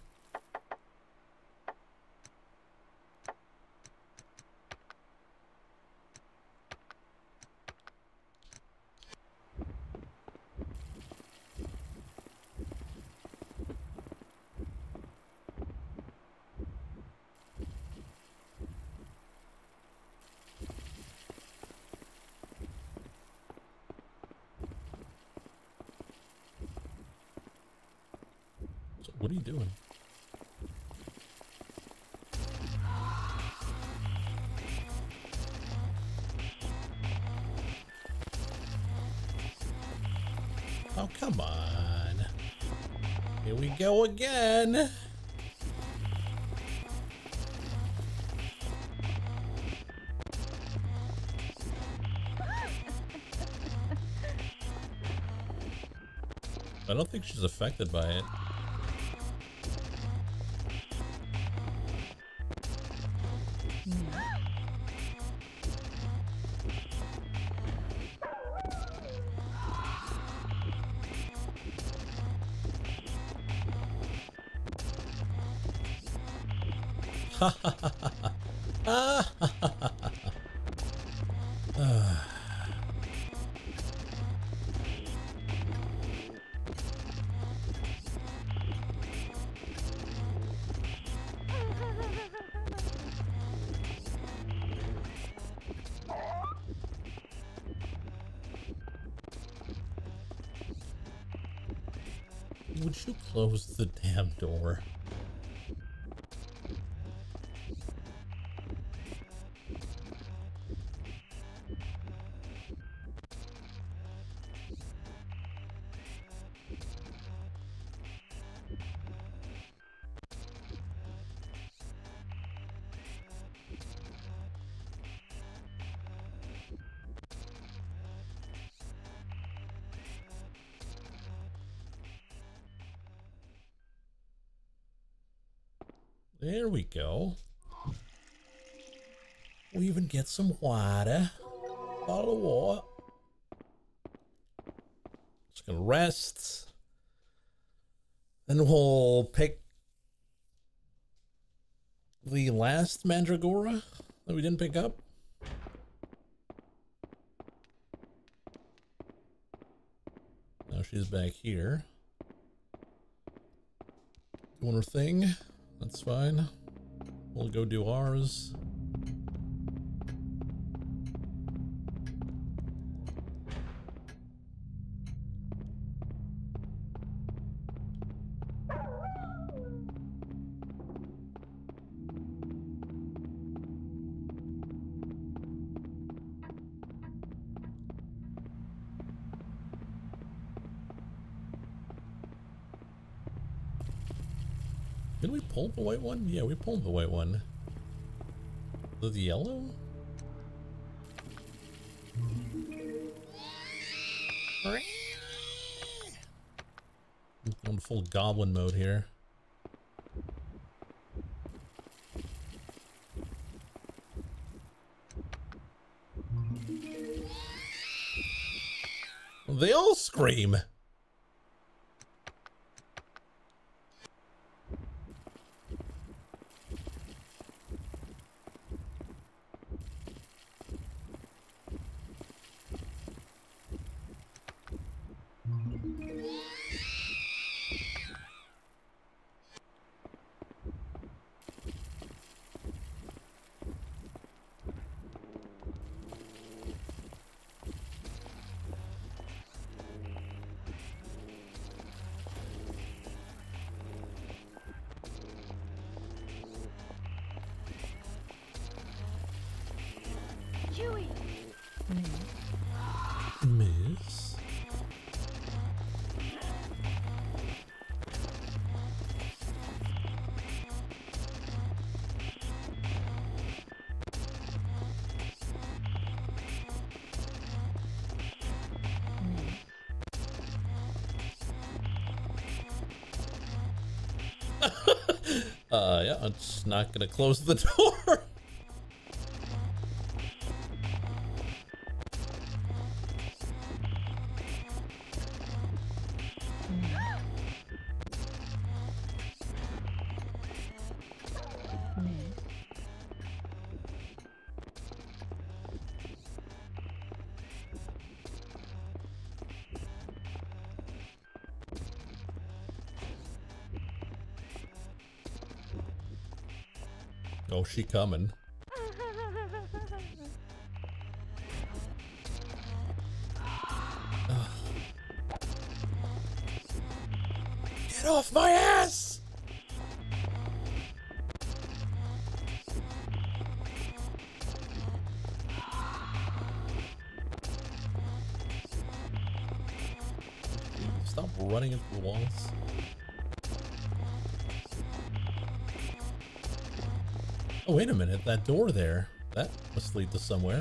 What are you doing? Oh, come on. Here we go again. I don't think she's affected by it. Ha ha ha ha ha. Ah ha ha ha ha. Would you close the damn door? There we go. We even get some water. Bottle of water. Just gonna rest. Then we'll pick the last Mandragora that we didn't pick up. Now she's back here. Doing her thing. That's fine. We'll go do ours. Did we pull the white one? Yeah, we pulled the white one. The yellow? I'm going full goblin mode here. They all scream. Chewie. Miss. uh, yeah, I'm just not gonna close the door. Oh, she coming. Get off my ass! stop running into the walls? Oh, wait a minute. That door there. That must lead to somewhere.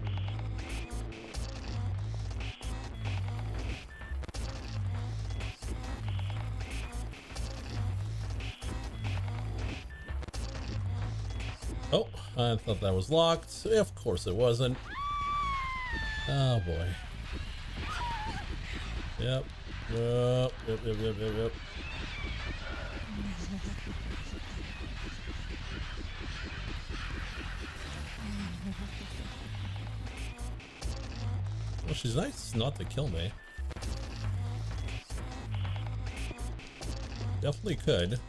Oh, I thought that was locked. Of course it wasn't. Oh boy. Yep. Yep, yep, yep, yep, yep, yep. Well, she's nice not to kill me. Definitely could.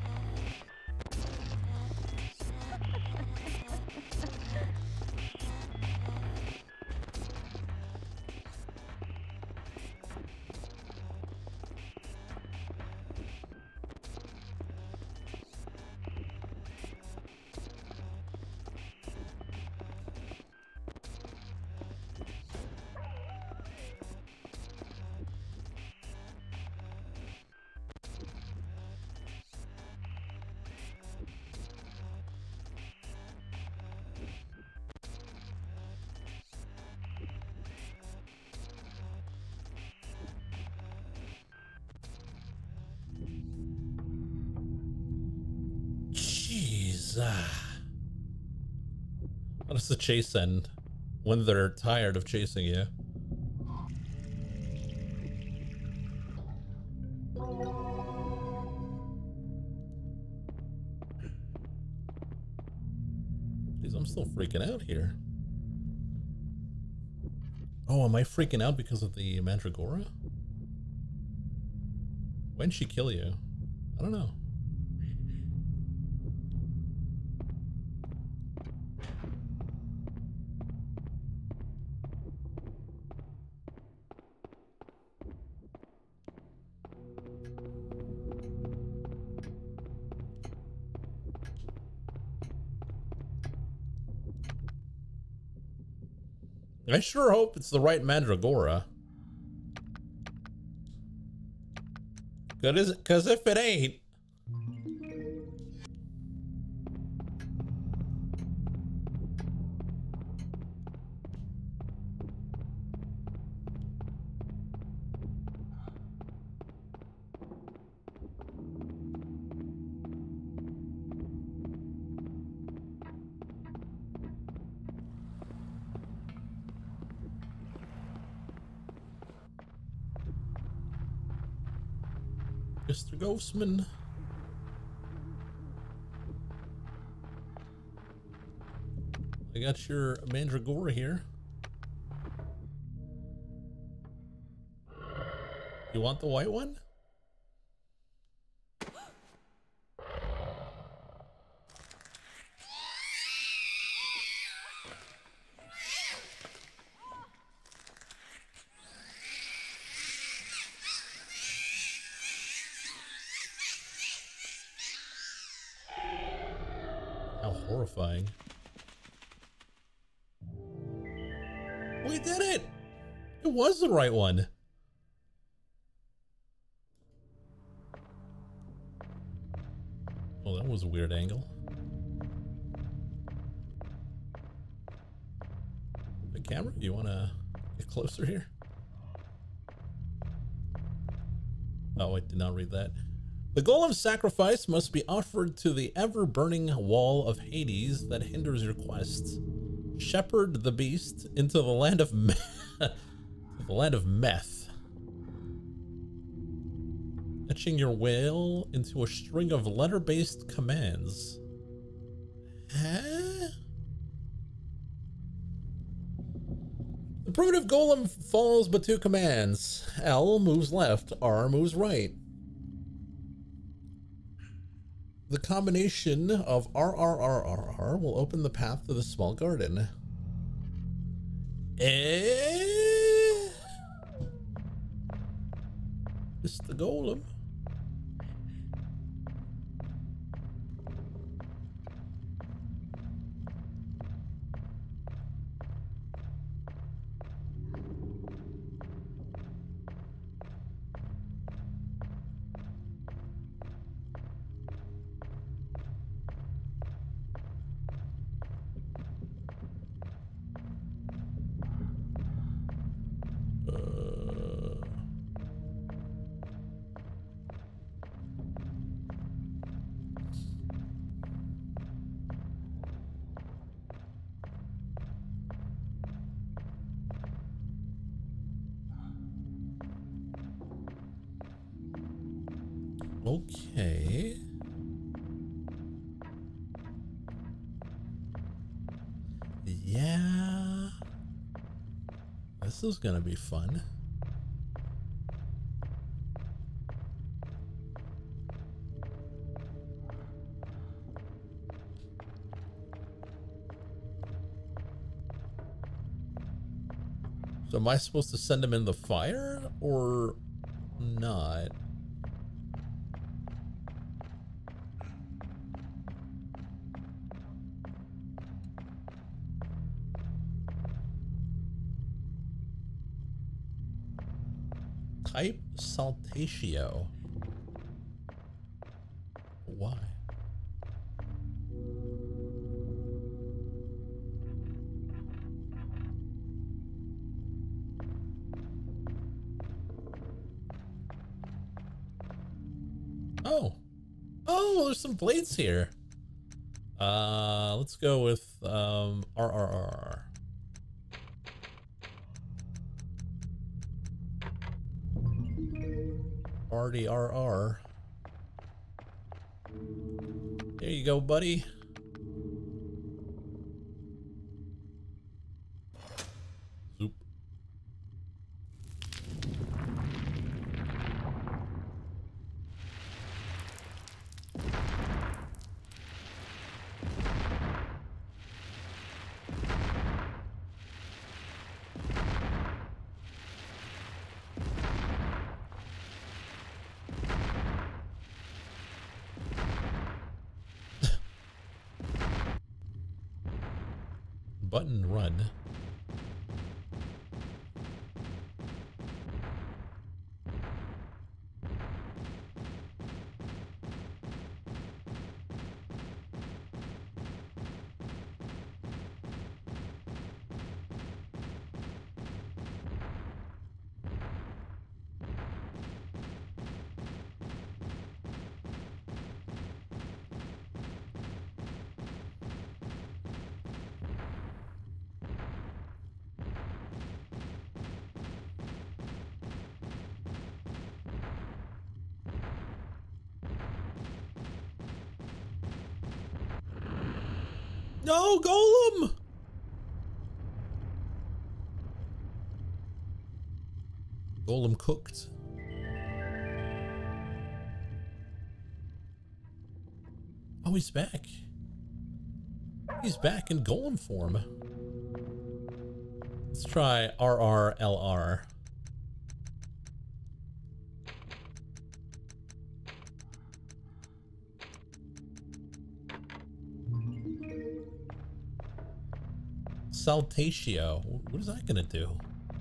Jeez. How does the chase end when they're tired of chasing you? Jeez, I'm still freaking out here. Oh, am I freaking out because of the Mandragora? When'd she kill you? I don't know. I sure hope it's the right Mandragora. Because if it ain't... Mister Ghostman. I got your Mandragora here. You want the white one? How horrifying. We did it! It was the right one. Oh, that was a weird angle. The camera, you want to get closer here? Oh, I did not read that. The Golem's sacrifice must be offered to the ever-burning wall of Hades that hinders your quest. Shepherd the beast into the land of me the land of meth. Etching your will into a string of letter-based commands. Huh? The primitive golem follows but two commands. L moves left, R moves right. The combination of R R R R R will open the path to the small garden. Eh? Mister Golem. Okay. Yeah. This is gonna be fun. So am I supposed to send him in the fire or not? Type saltatio. Why? Oh. Oh, there's some blades here. Uh, let's go with um R R R. R D R R. There you go, buddy. Zoop. Button run. No, Golem! Golem cooked. Oh, he's back. He's back in Golem form. Let's try R R L R. Saltatio. What is that gonna do?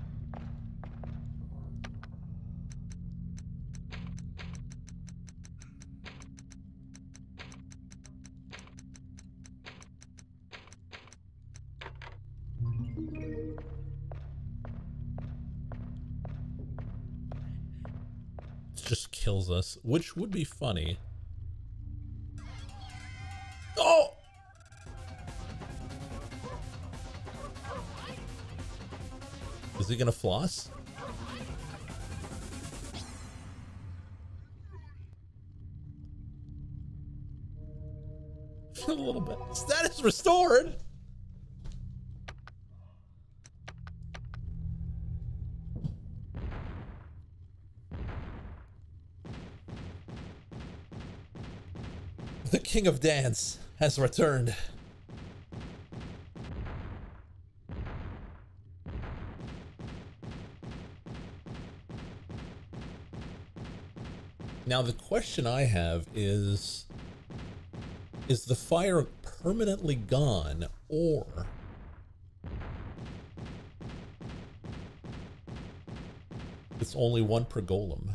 It just kills us, which would be funny. Oh! Is he gonna floss? A little bit. Status restored! The King of Dance has returned. Now the question I have is, is the fire permanently gone, or it's only one per golem?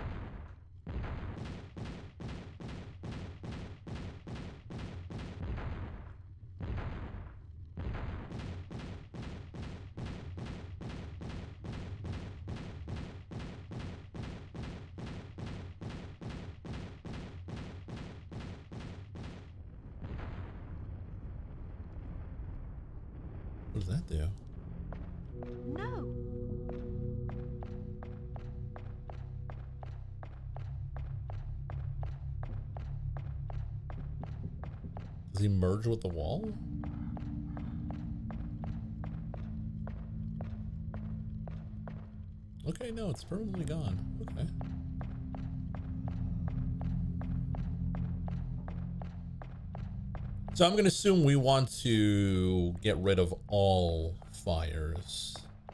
What does that do? No. Does he merge with the wall? Okay, no, it's permanently gone. Okay. So I'm gonna assume we want to get rid of all fires.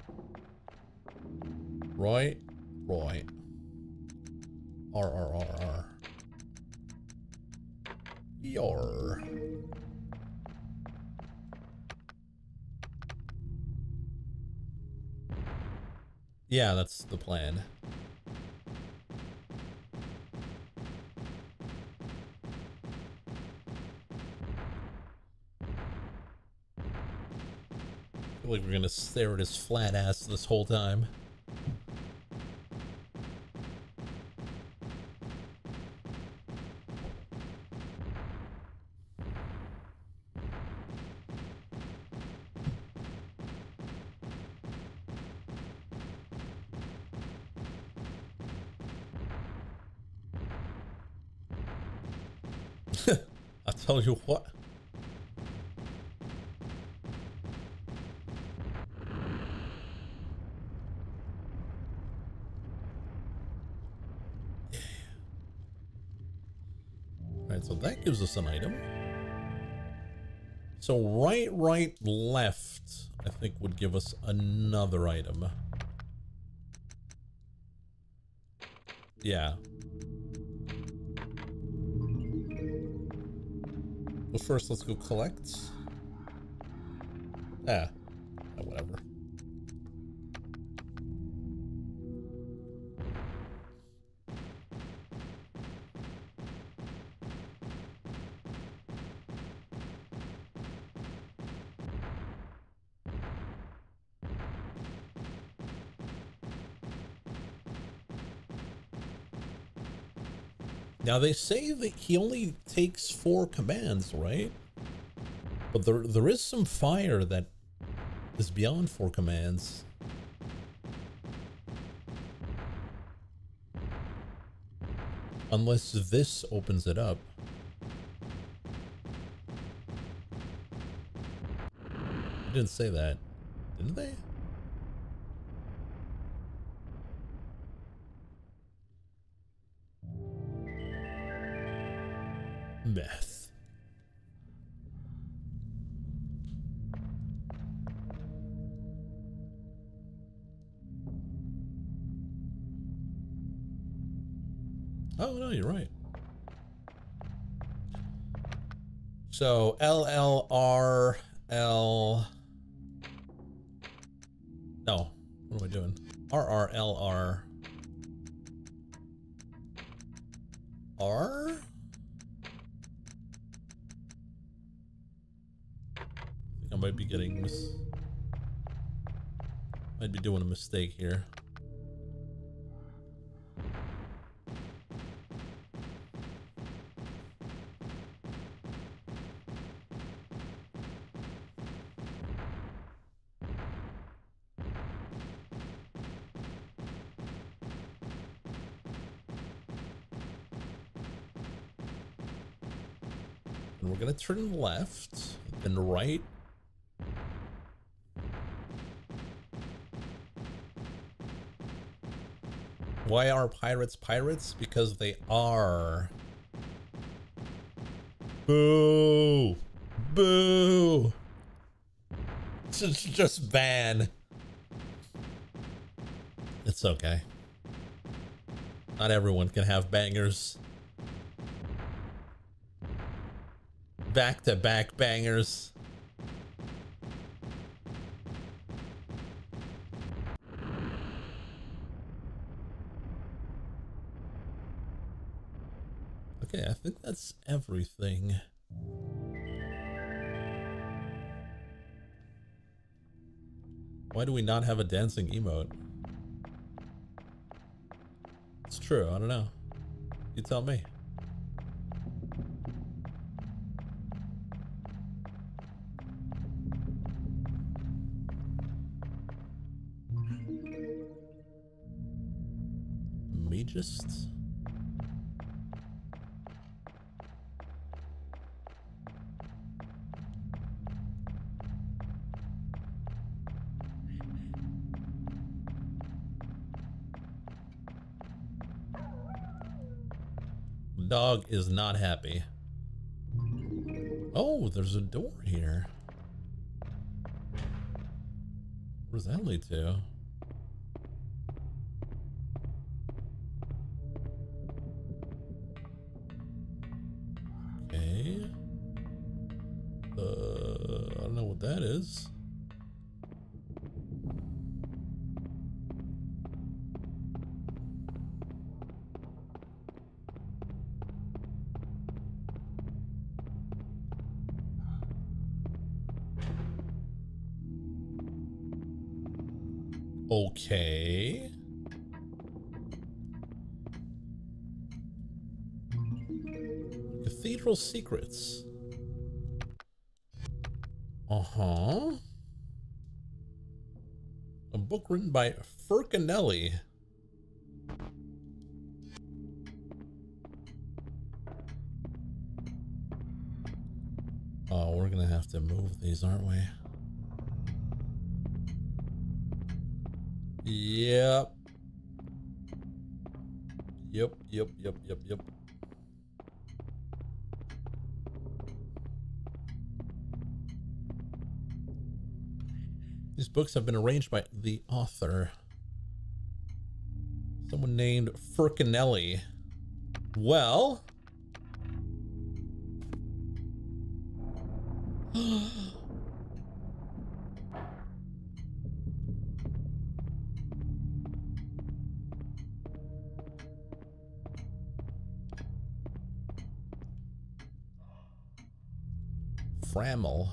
Right? Right. R R R R. Yor. Yeah, that's the plan. I feel like we're gonna stare at his flat ass this whole time. I'll tell you what. Alright, so that gives us an item. So right, right, left, I think would give us another item. Yeah. Well, first, let's go collect. Ah, whatever. Now they say that he only takes four commands, right? But there there is some fire that is beyond four commands. Unless this opens it up. They didn't say that, didn't they? Meth. Oh, no, you're right. So L L R L. No, what am I doing? R R L R. R? I think I might be getting mis- might be doing a mistake here. And we're gonna turn left, then right. Why are pirates pirates? Because they are. Boo! Boo! Just, just ban. It's okay. Not everyone can have bangers. Back-to-back bangers. Okay, I think that's everything. Why do we not have a dancing emote? It's true, I don't know. You tell me. Me just... dog is not happy. Oh, there's a door here. Where's that lead to? Okay. Uh, I don't know what that is. Okay. Cathedral Secrets. Uh-huh. A book written by Furcanelli. Oh, we're gonna have to move these, aren't we? Yep. Yep, yep, yep, yep, yep. These books have been arranged by the author. Someone named Furcanelli. Well... Framel.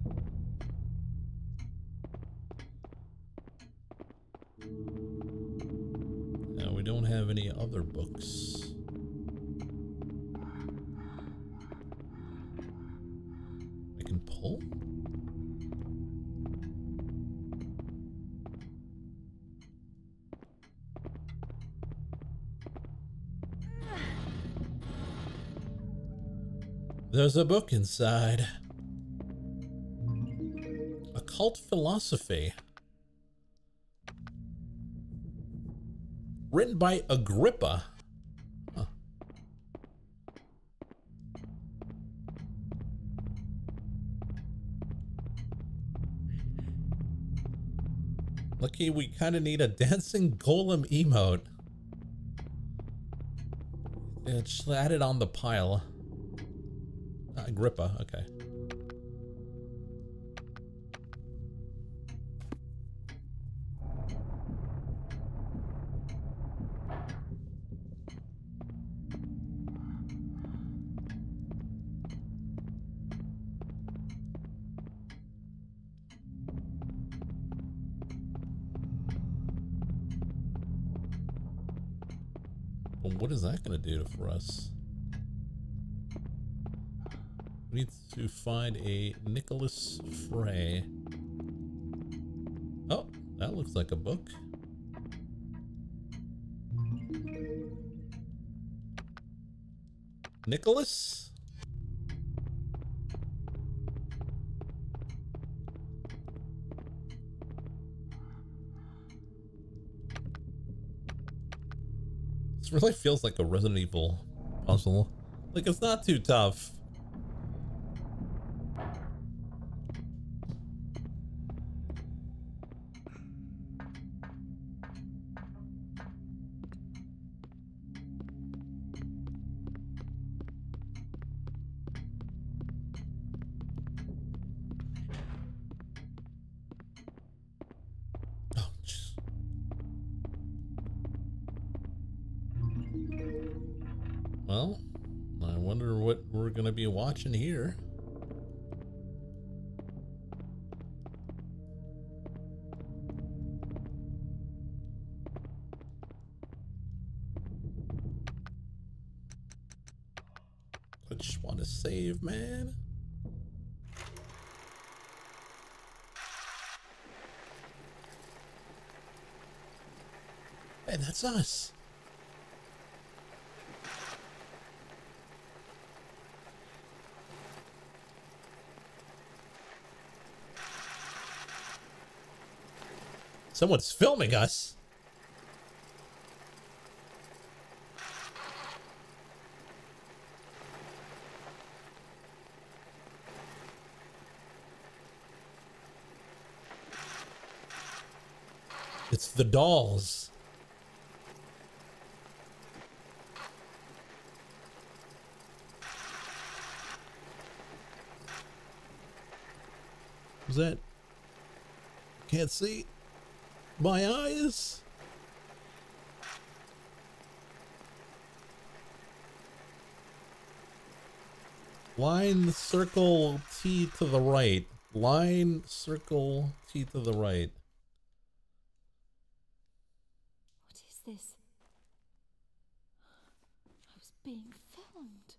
Now we don't have any other books. I can pull? There's a book inside. Occult Philosophy. Written by Agrippa. Huh. Lucky we kind of need a dancing golem emote. Yeah, just add it on the pile. Uh, Agrippa, okay. Well, what is that going to do for us? We need to find a Nicholas Frey. Oh, that looks like a book. Nicholas? This really feels like a Resident Evil puzzle. Like, it's not too tough. Well, I wonder what we're gonna be watching here. I just want to save, man. Hey, that's us. Someone's filming us. It's the dolls. Is that? Can't see. My eyes. Line, circle, T to the right. Line, circle, T to the right. What is this? I was being filmed.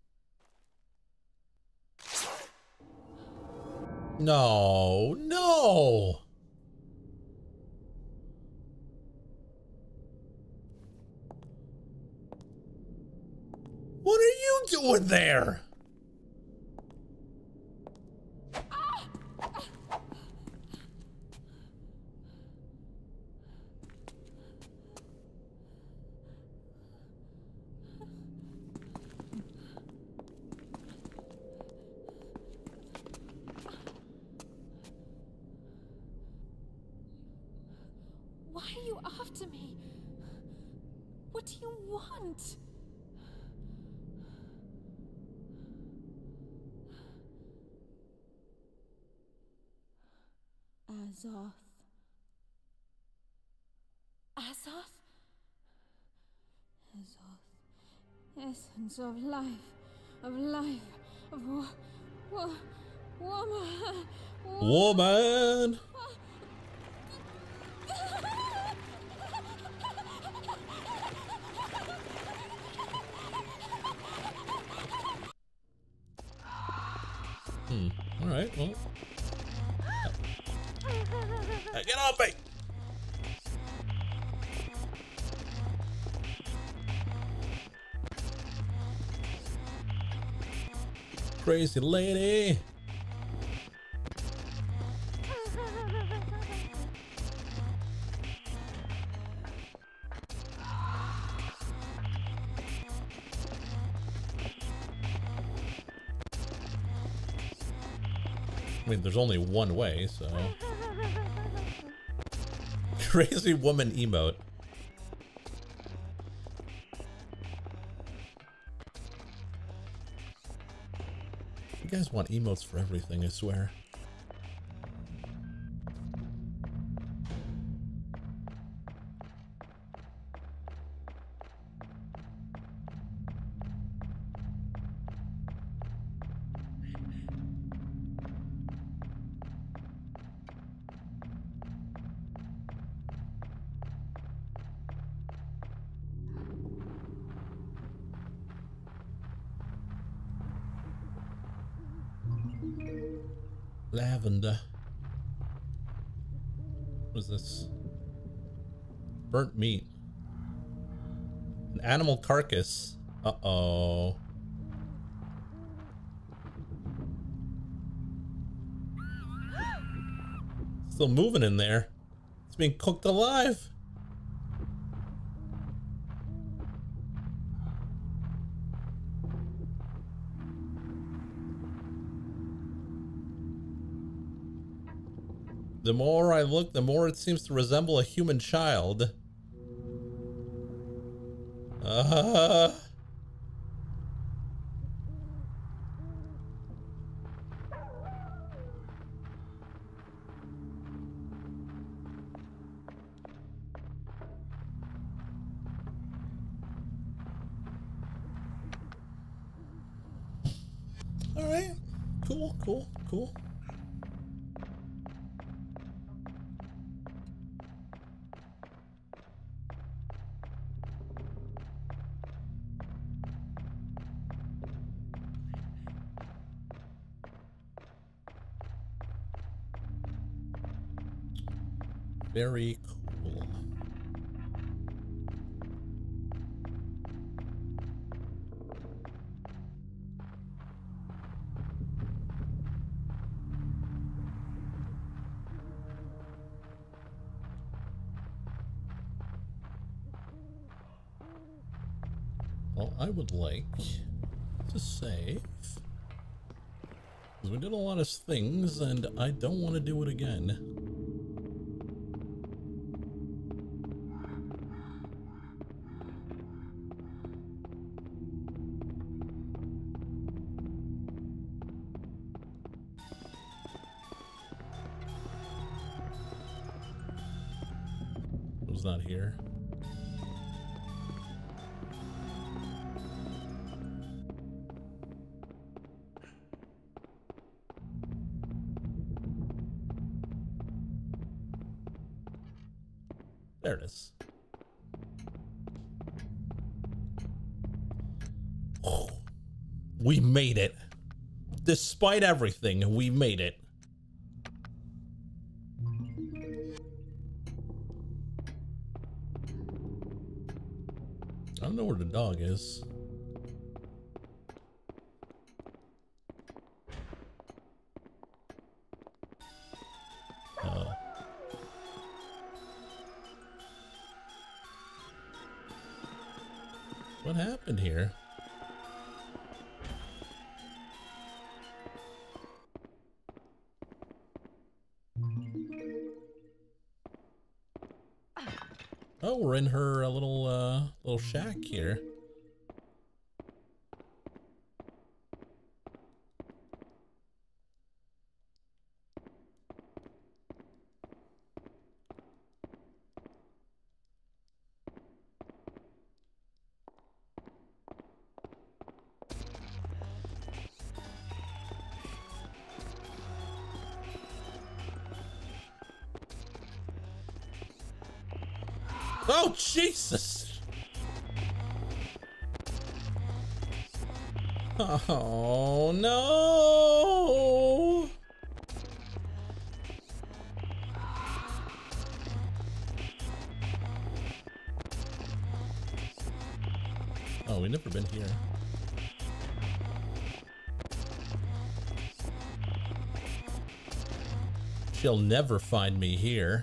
No, no. What are you doing there? Why are you after me? What do you want? Azoth. Azoth? Azoth. Essence of life. Of life. Of wa wa woman. Woman. Hmm. All right. Well. Hey, get off me! Crazy lady. I mean, there's only one way, so. Crazy woman emote. You guys want emotes for everything, I swear. Lavender. What is this? Burnt meat. An animal carcass. Uh-oh. Still moving in there. It's being cooked alive. The more I look, the more it seems to resemble a human child. Uh. All right. Cool, cool, cool. Very cool. Well, I would like to save, because we did a lot of things and I don't want to do it again. not here. There it is. Oh, we made it. Despite everything, we made it. I don't know where the dog is. Uh, what happened here? Oh, we're in her uh, little uh, little shack here. Oh, Jesus! Oh, no! Oh, we've never been here. She'll never find me here.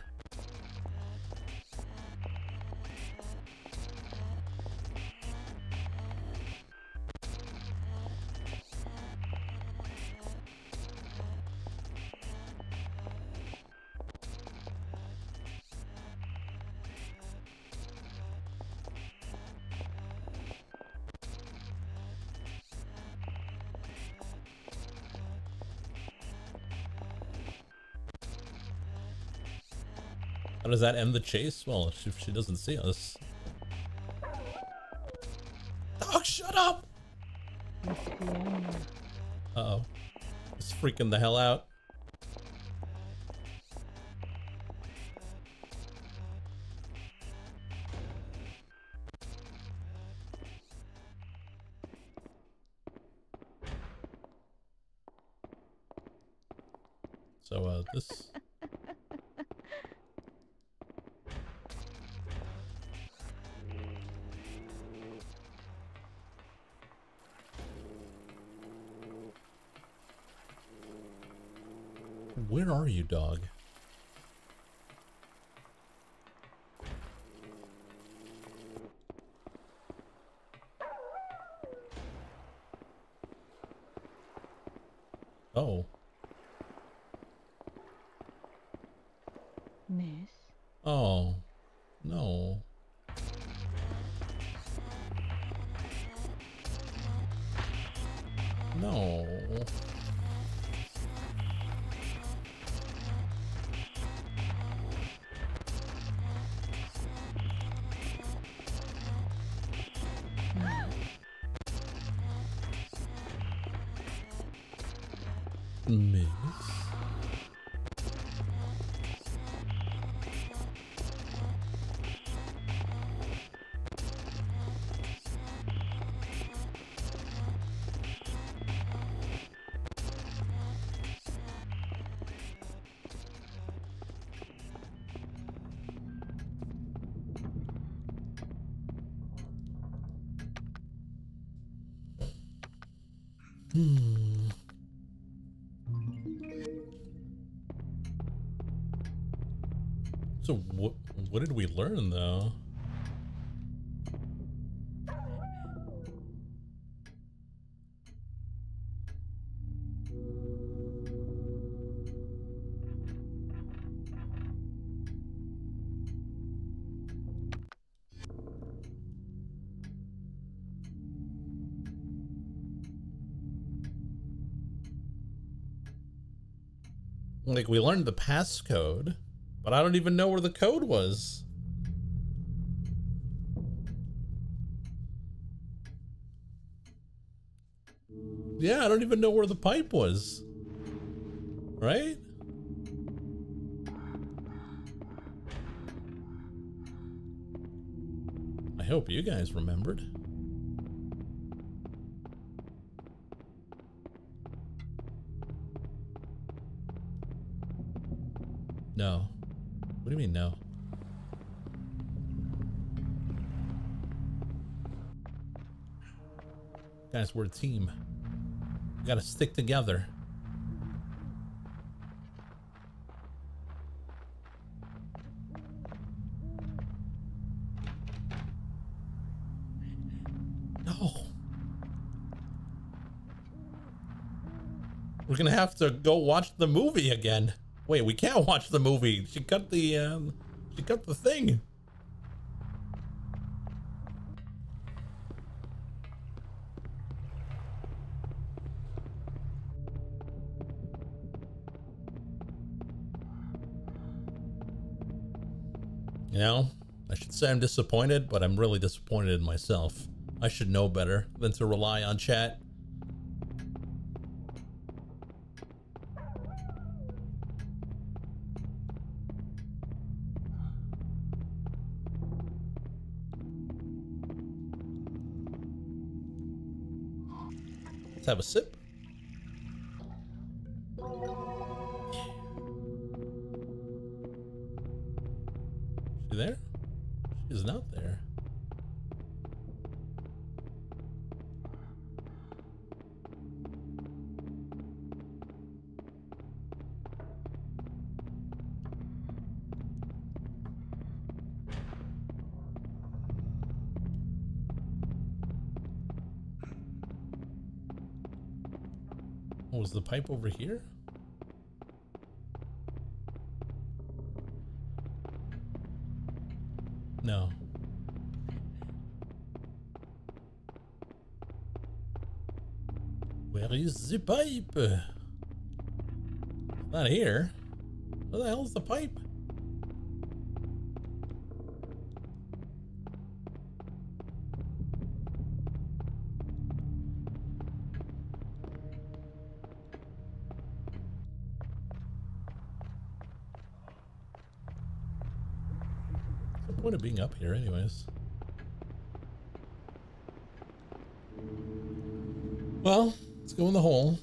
How does that end the chase? Well, if she doesn't see us. Dog, shut up! Uh-oh. It's freaking the hell out. So, uh, this... Where are you, dog? Oh. Miss? Oh. No. No. Miss? Hmm. So what what did we learn though? Like, we learned the passcode, but I don't even know where the code was. Yeah, I don't even know where the pipe was. Right? I hope you guys remembered. No. What do you mean no? Guys, we're a team. We gotta stick together. No. We're gonna have to go watch the movie again. Wait, we can't watch the movie. She cut the, um, she cut the thing. You know, I should say I'm disappointed, but I'm really disappointed in myself. I should know better than to rely on chat. Let's have a sip. She there? She's not there. Oh, was the pipe over here? No. Where is the pipe? It's not here. Where the hell is the pipe? What's the point of being up here anyways? Well, let's go in the hole.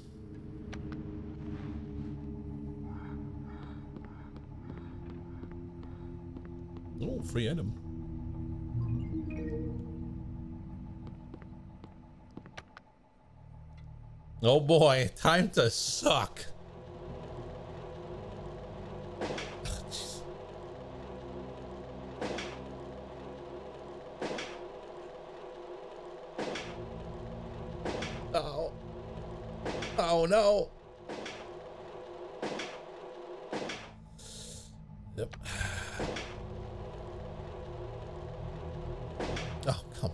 Oh, free item. Oh boy, time to suck. Oh. Oh no. Yep. Oh, come on.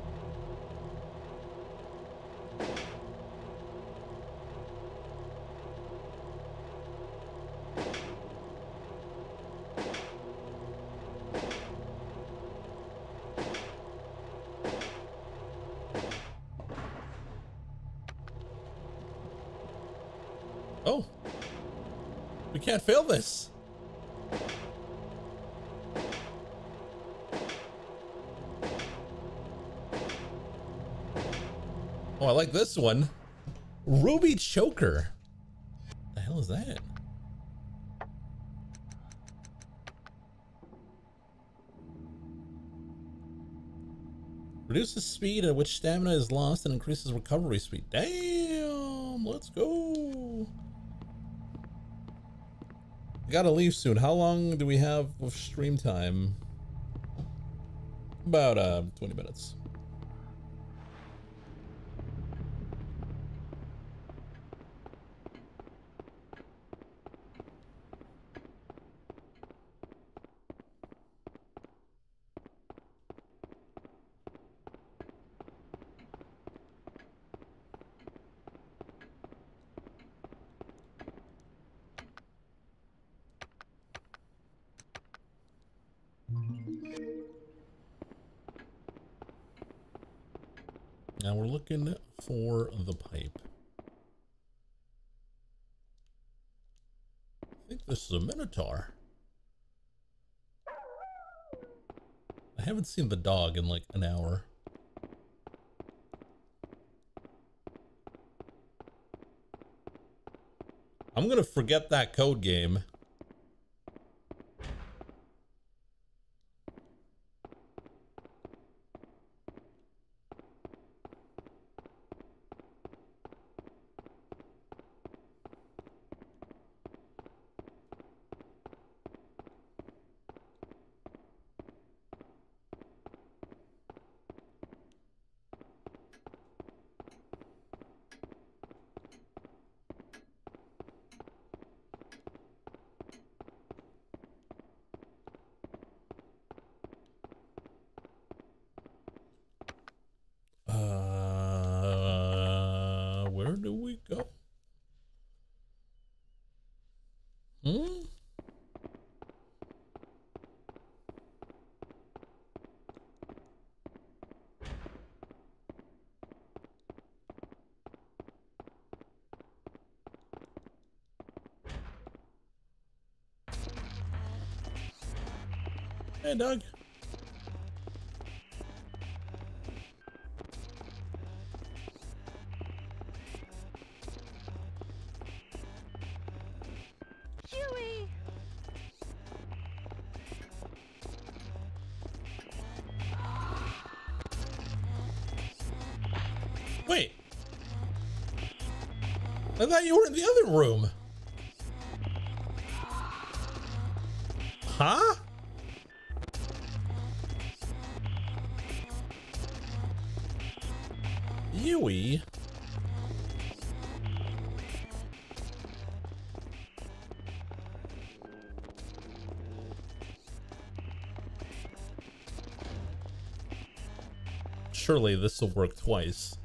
Oh, we can't fail this. Oh, I like this one. Ruby choker. The hell is that? Reduces speed at which stamina is lost and increases recovery speed. Damn, let's go. I gotta leave soon. How long do we have of stream time? About uh, twenty minutes. Now we're looking for the pipe. I think this is a Minotaur. I haven't seen the dog in like an hour. I'm gonna forget that code game. Uh, where do we go? Hmm? Hey, Doug. Huey! Wait. I thought you were in the other room. Huh? Yui? Surely this will work twice.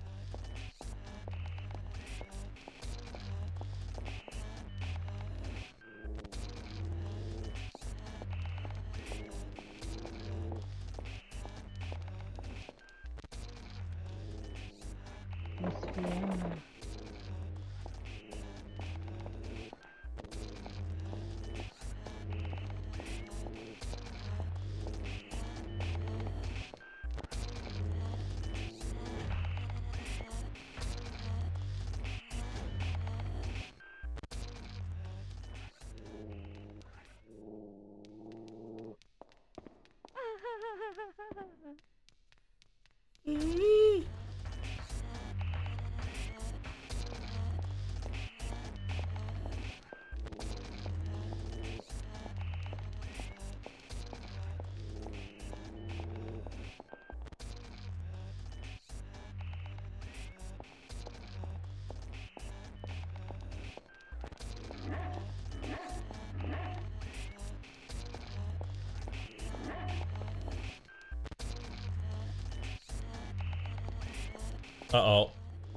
Uh-oh.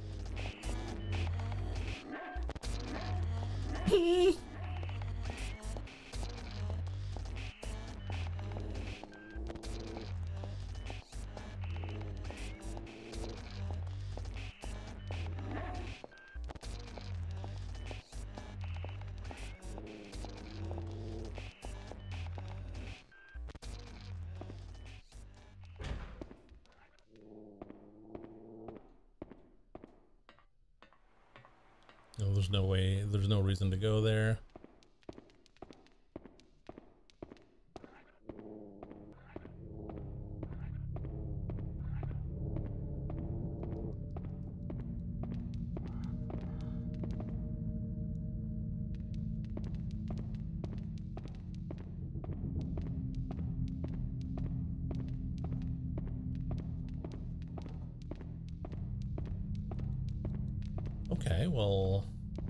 No, there's no way, there's no reason to go there. Okay, well...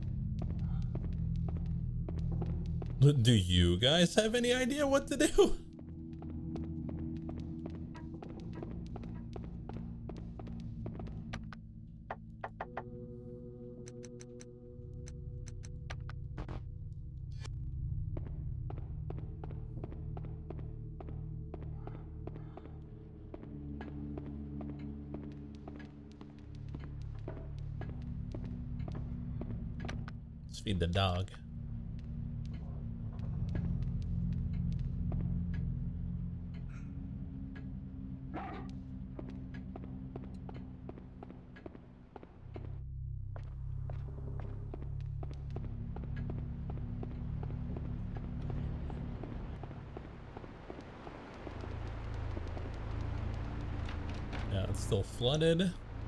Do you guys have any idea what to do? Let's feed the dog. Yeah, it's still flooded.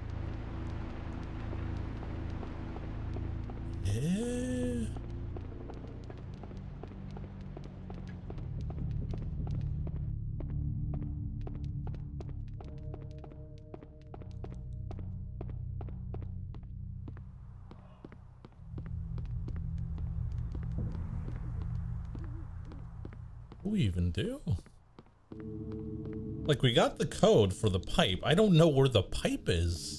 Yeah. What do we even do? Like, we got the code for the pipe. I don't know where the pipe is.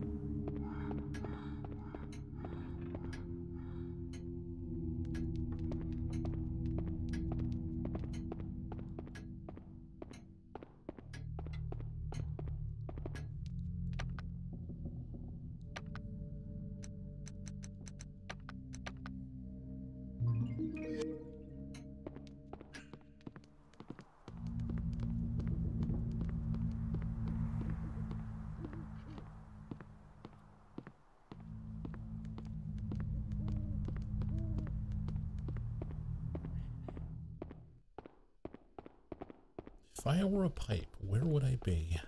If I were a pipe, where would I be?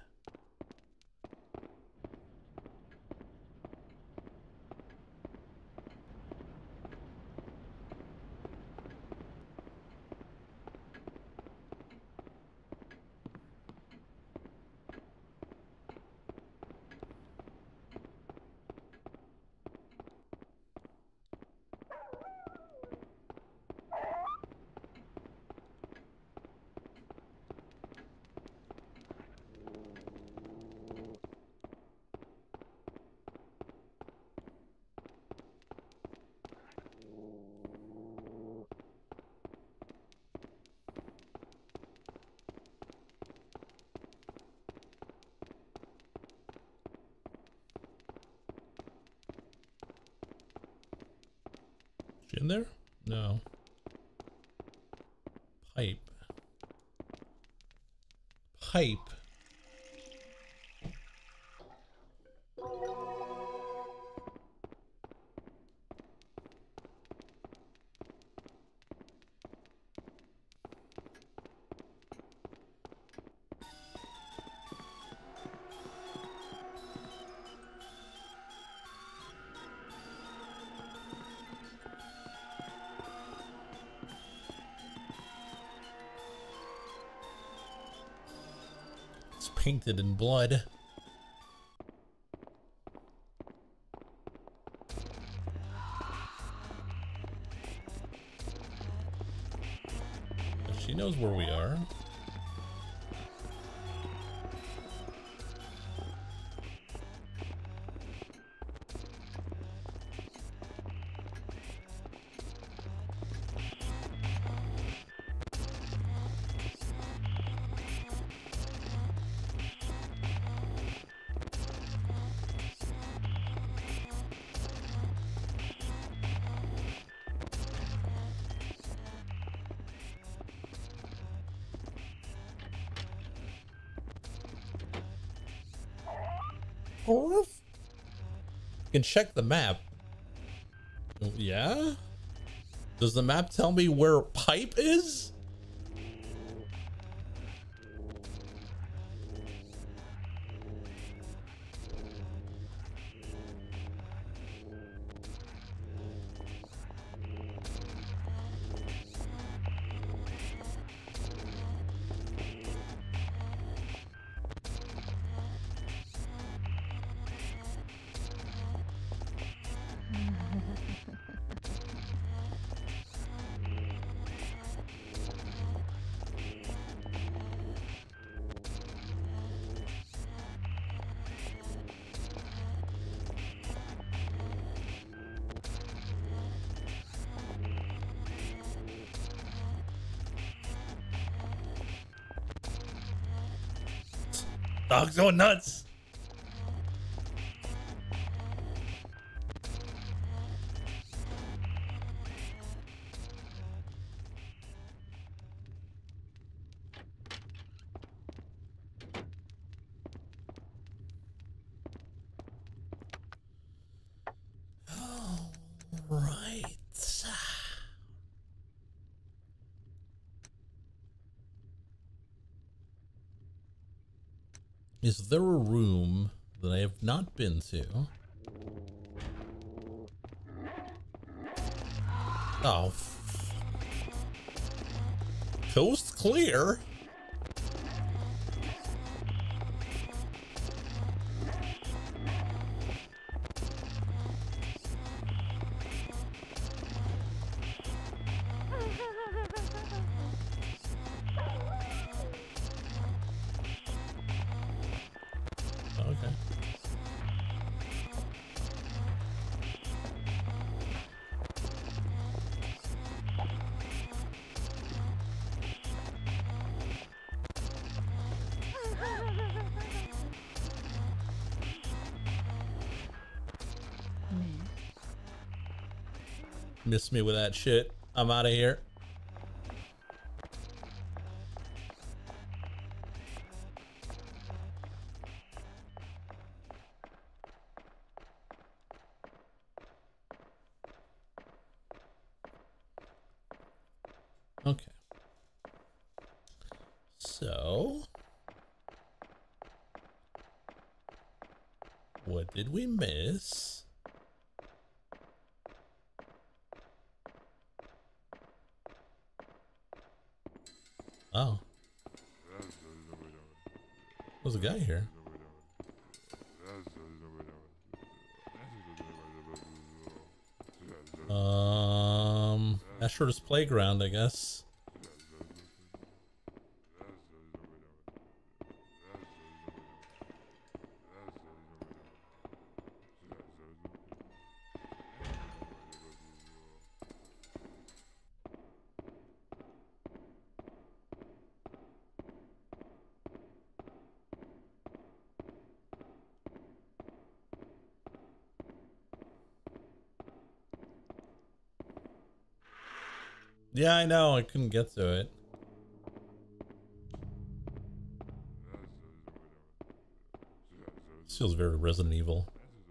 In there? No. Pipe. Pipe. Painted in blood. She knows where we are. You can check the map. Yeah? Does the map tell me where pipe is? Dog's going nuts. Is there a room that I have not been to? Oh. Coast clear? Okay. Miss me with that shit. I'm out of here. Okay. So, what did we miss? Oh. There's a guy here. Um, Asher's Playground, I guess. Yeah, I know. I couldn't get to it. This feels very Resident Evil.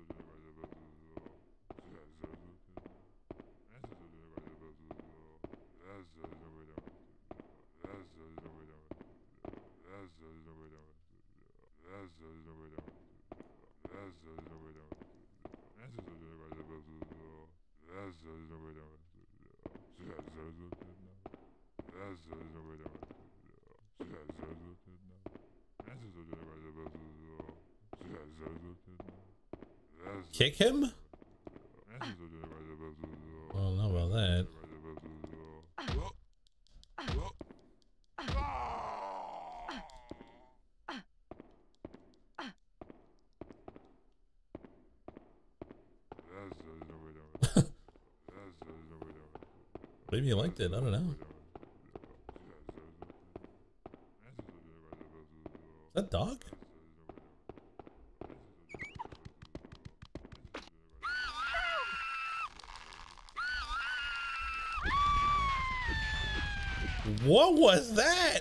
Kick him? I don't know about that. Maybe you liked it. I don't know. Is that dog? What was that?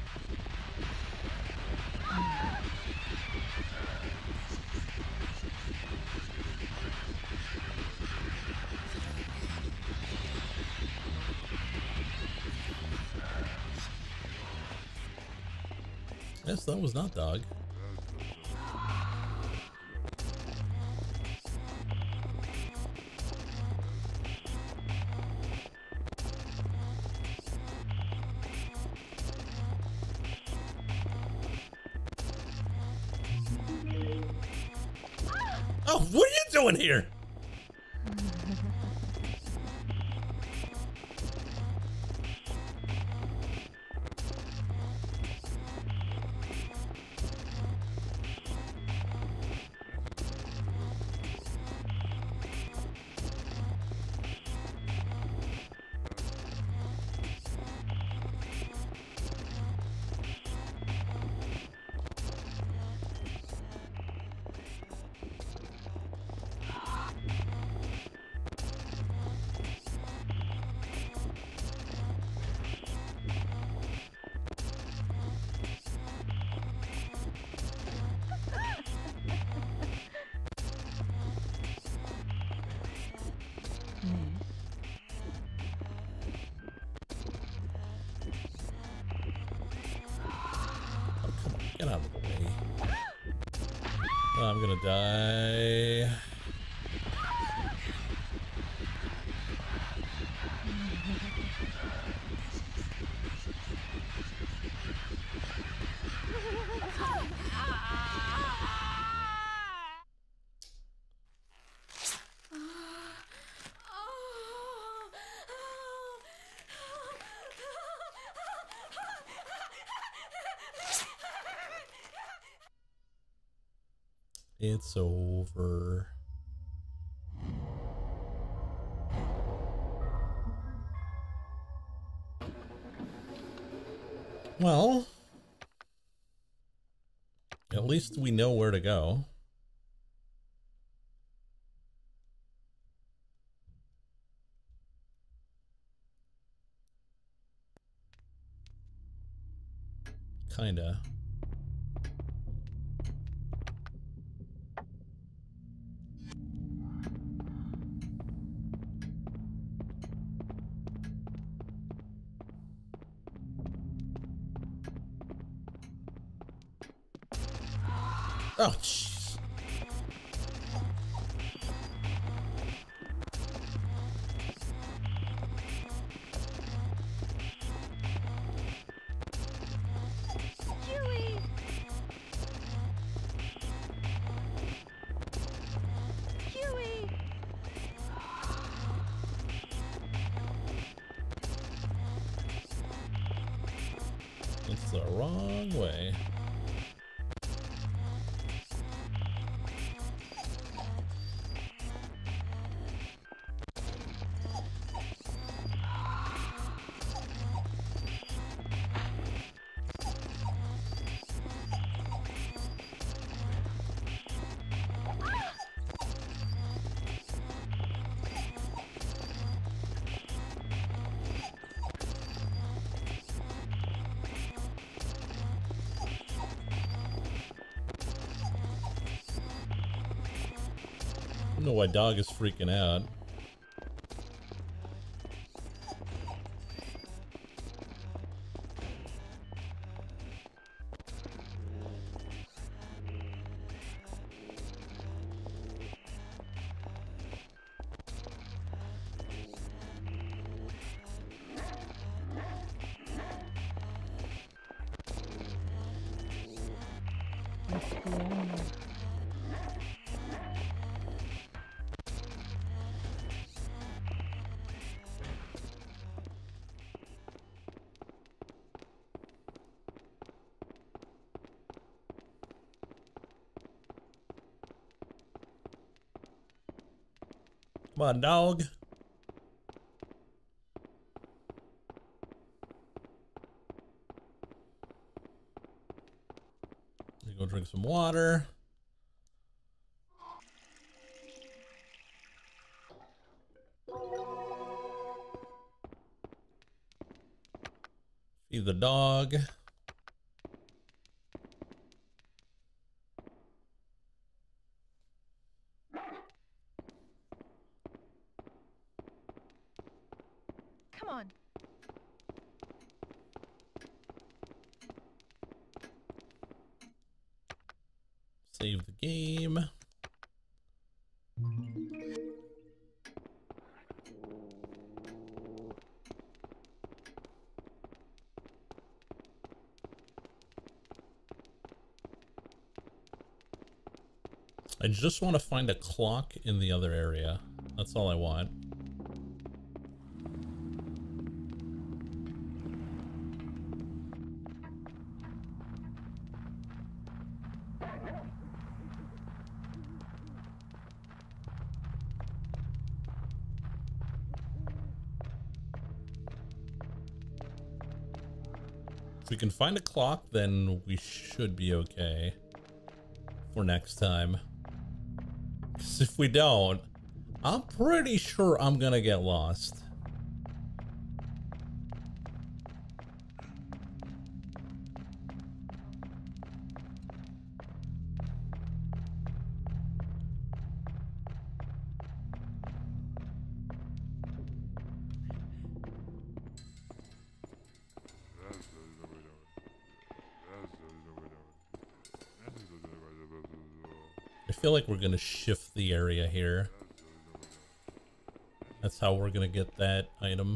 Yes, that was not dog. Oh, what are you doing here? Get out of the way. I'm gonna die. It's over. Well, at least we know where to go. Kinda. Oh, jeez. Huey! Huey! It's the wrong way. I don't know why dog is freaking out. Come on, dog. You go drink some water. Feed the dog. Come on. Save the game. I just want to find a clock in the other area. That's all I want. If we can find a clock, then we should be okay for next time. Because if we don't, I'm pretty sure I'm gonna get lost. feel like we're gonna shift the area here. That's how we're gonna get that item.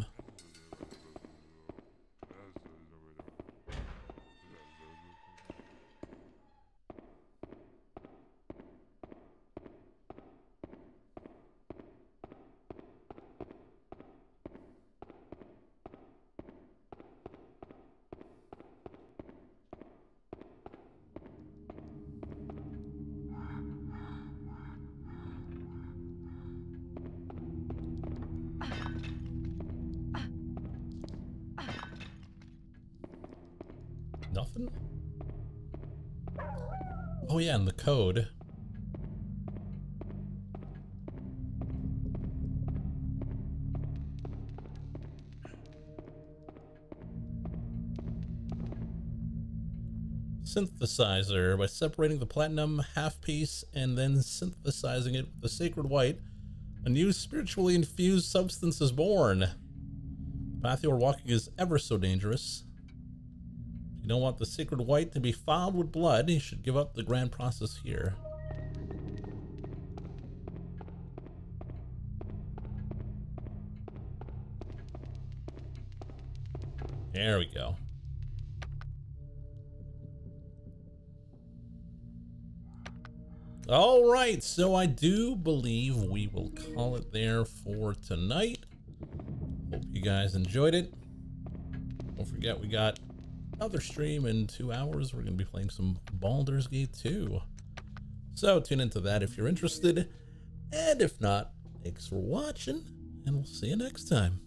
Nothing? Oh yeah, and the code. Synthesizer. By separating the platinum half piece and then synthesizing it with the sacred white, a new spiritually infused substance is born. The path you are walking is ever so dangerous. You don't want the sacred white to be fouled with blood. You should give up the grand process here. There we go. All right, so I do believe we will call it there for tonight. Hope you guys enjoyed it. Don't forget, we got another stream in two hours. We're going to be playing some Baldur's Gate two. So tune into that if you're interested. And if not, thanks for watching, and we'll see you next time.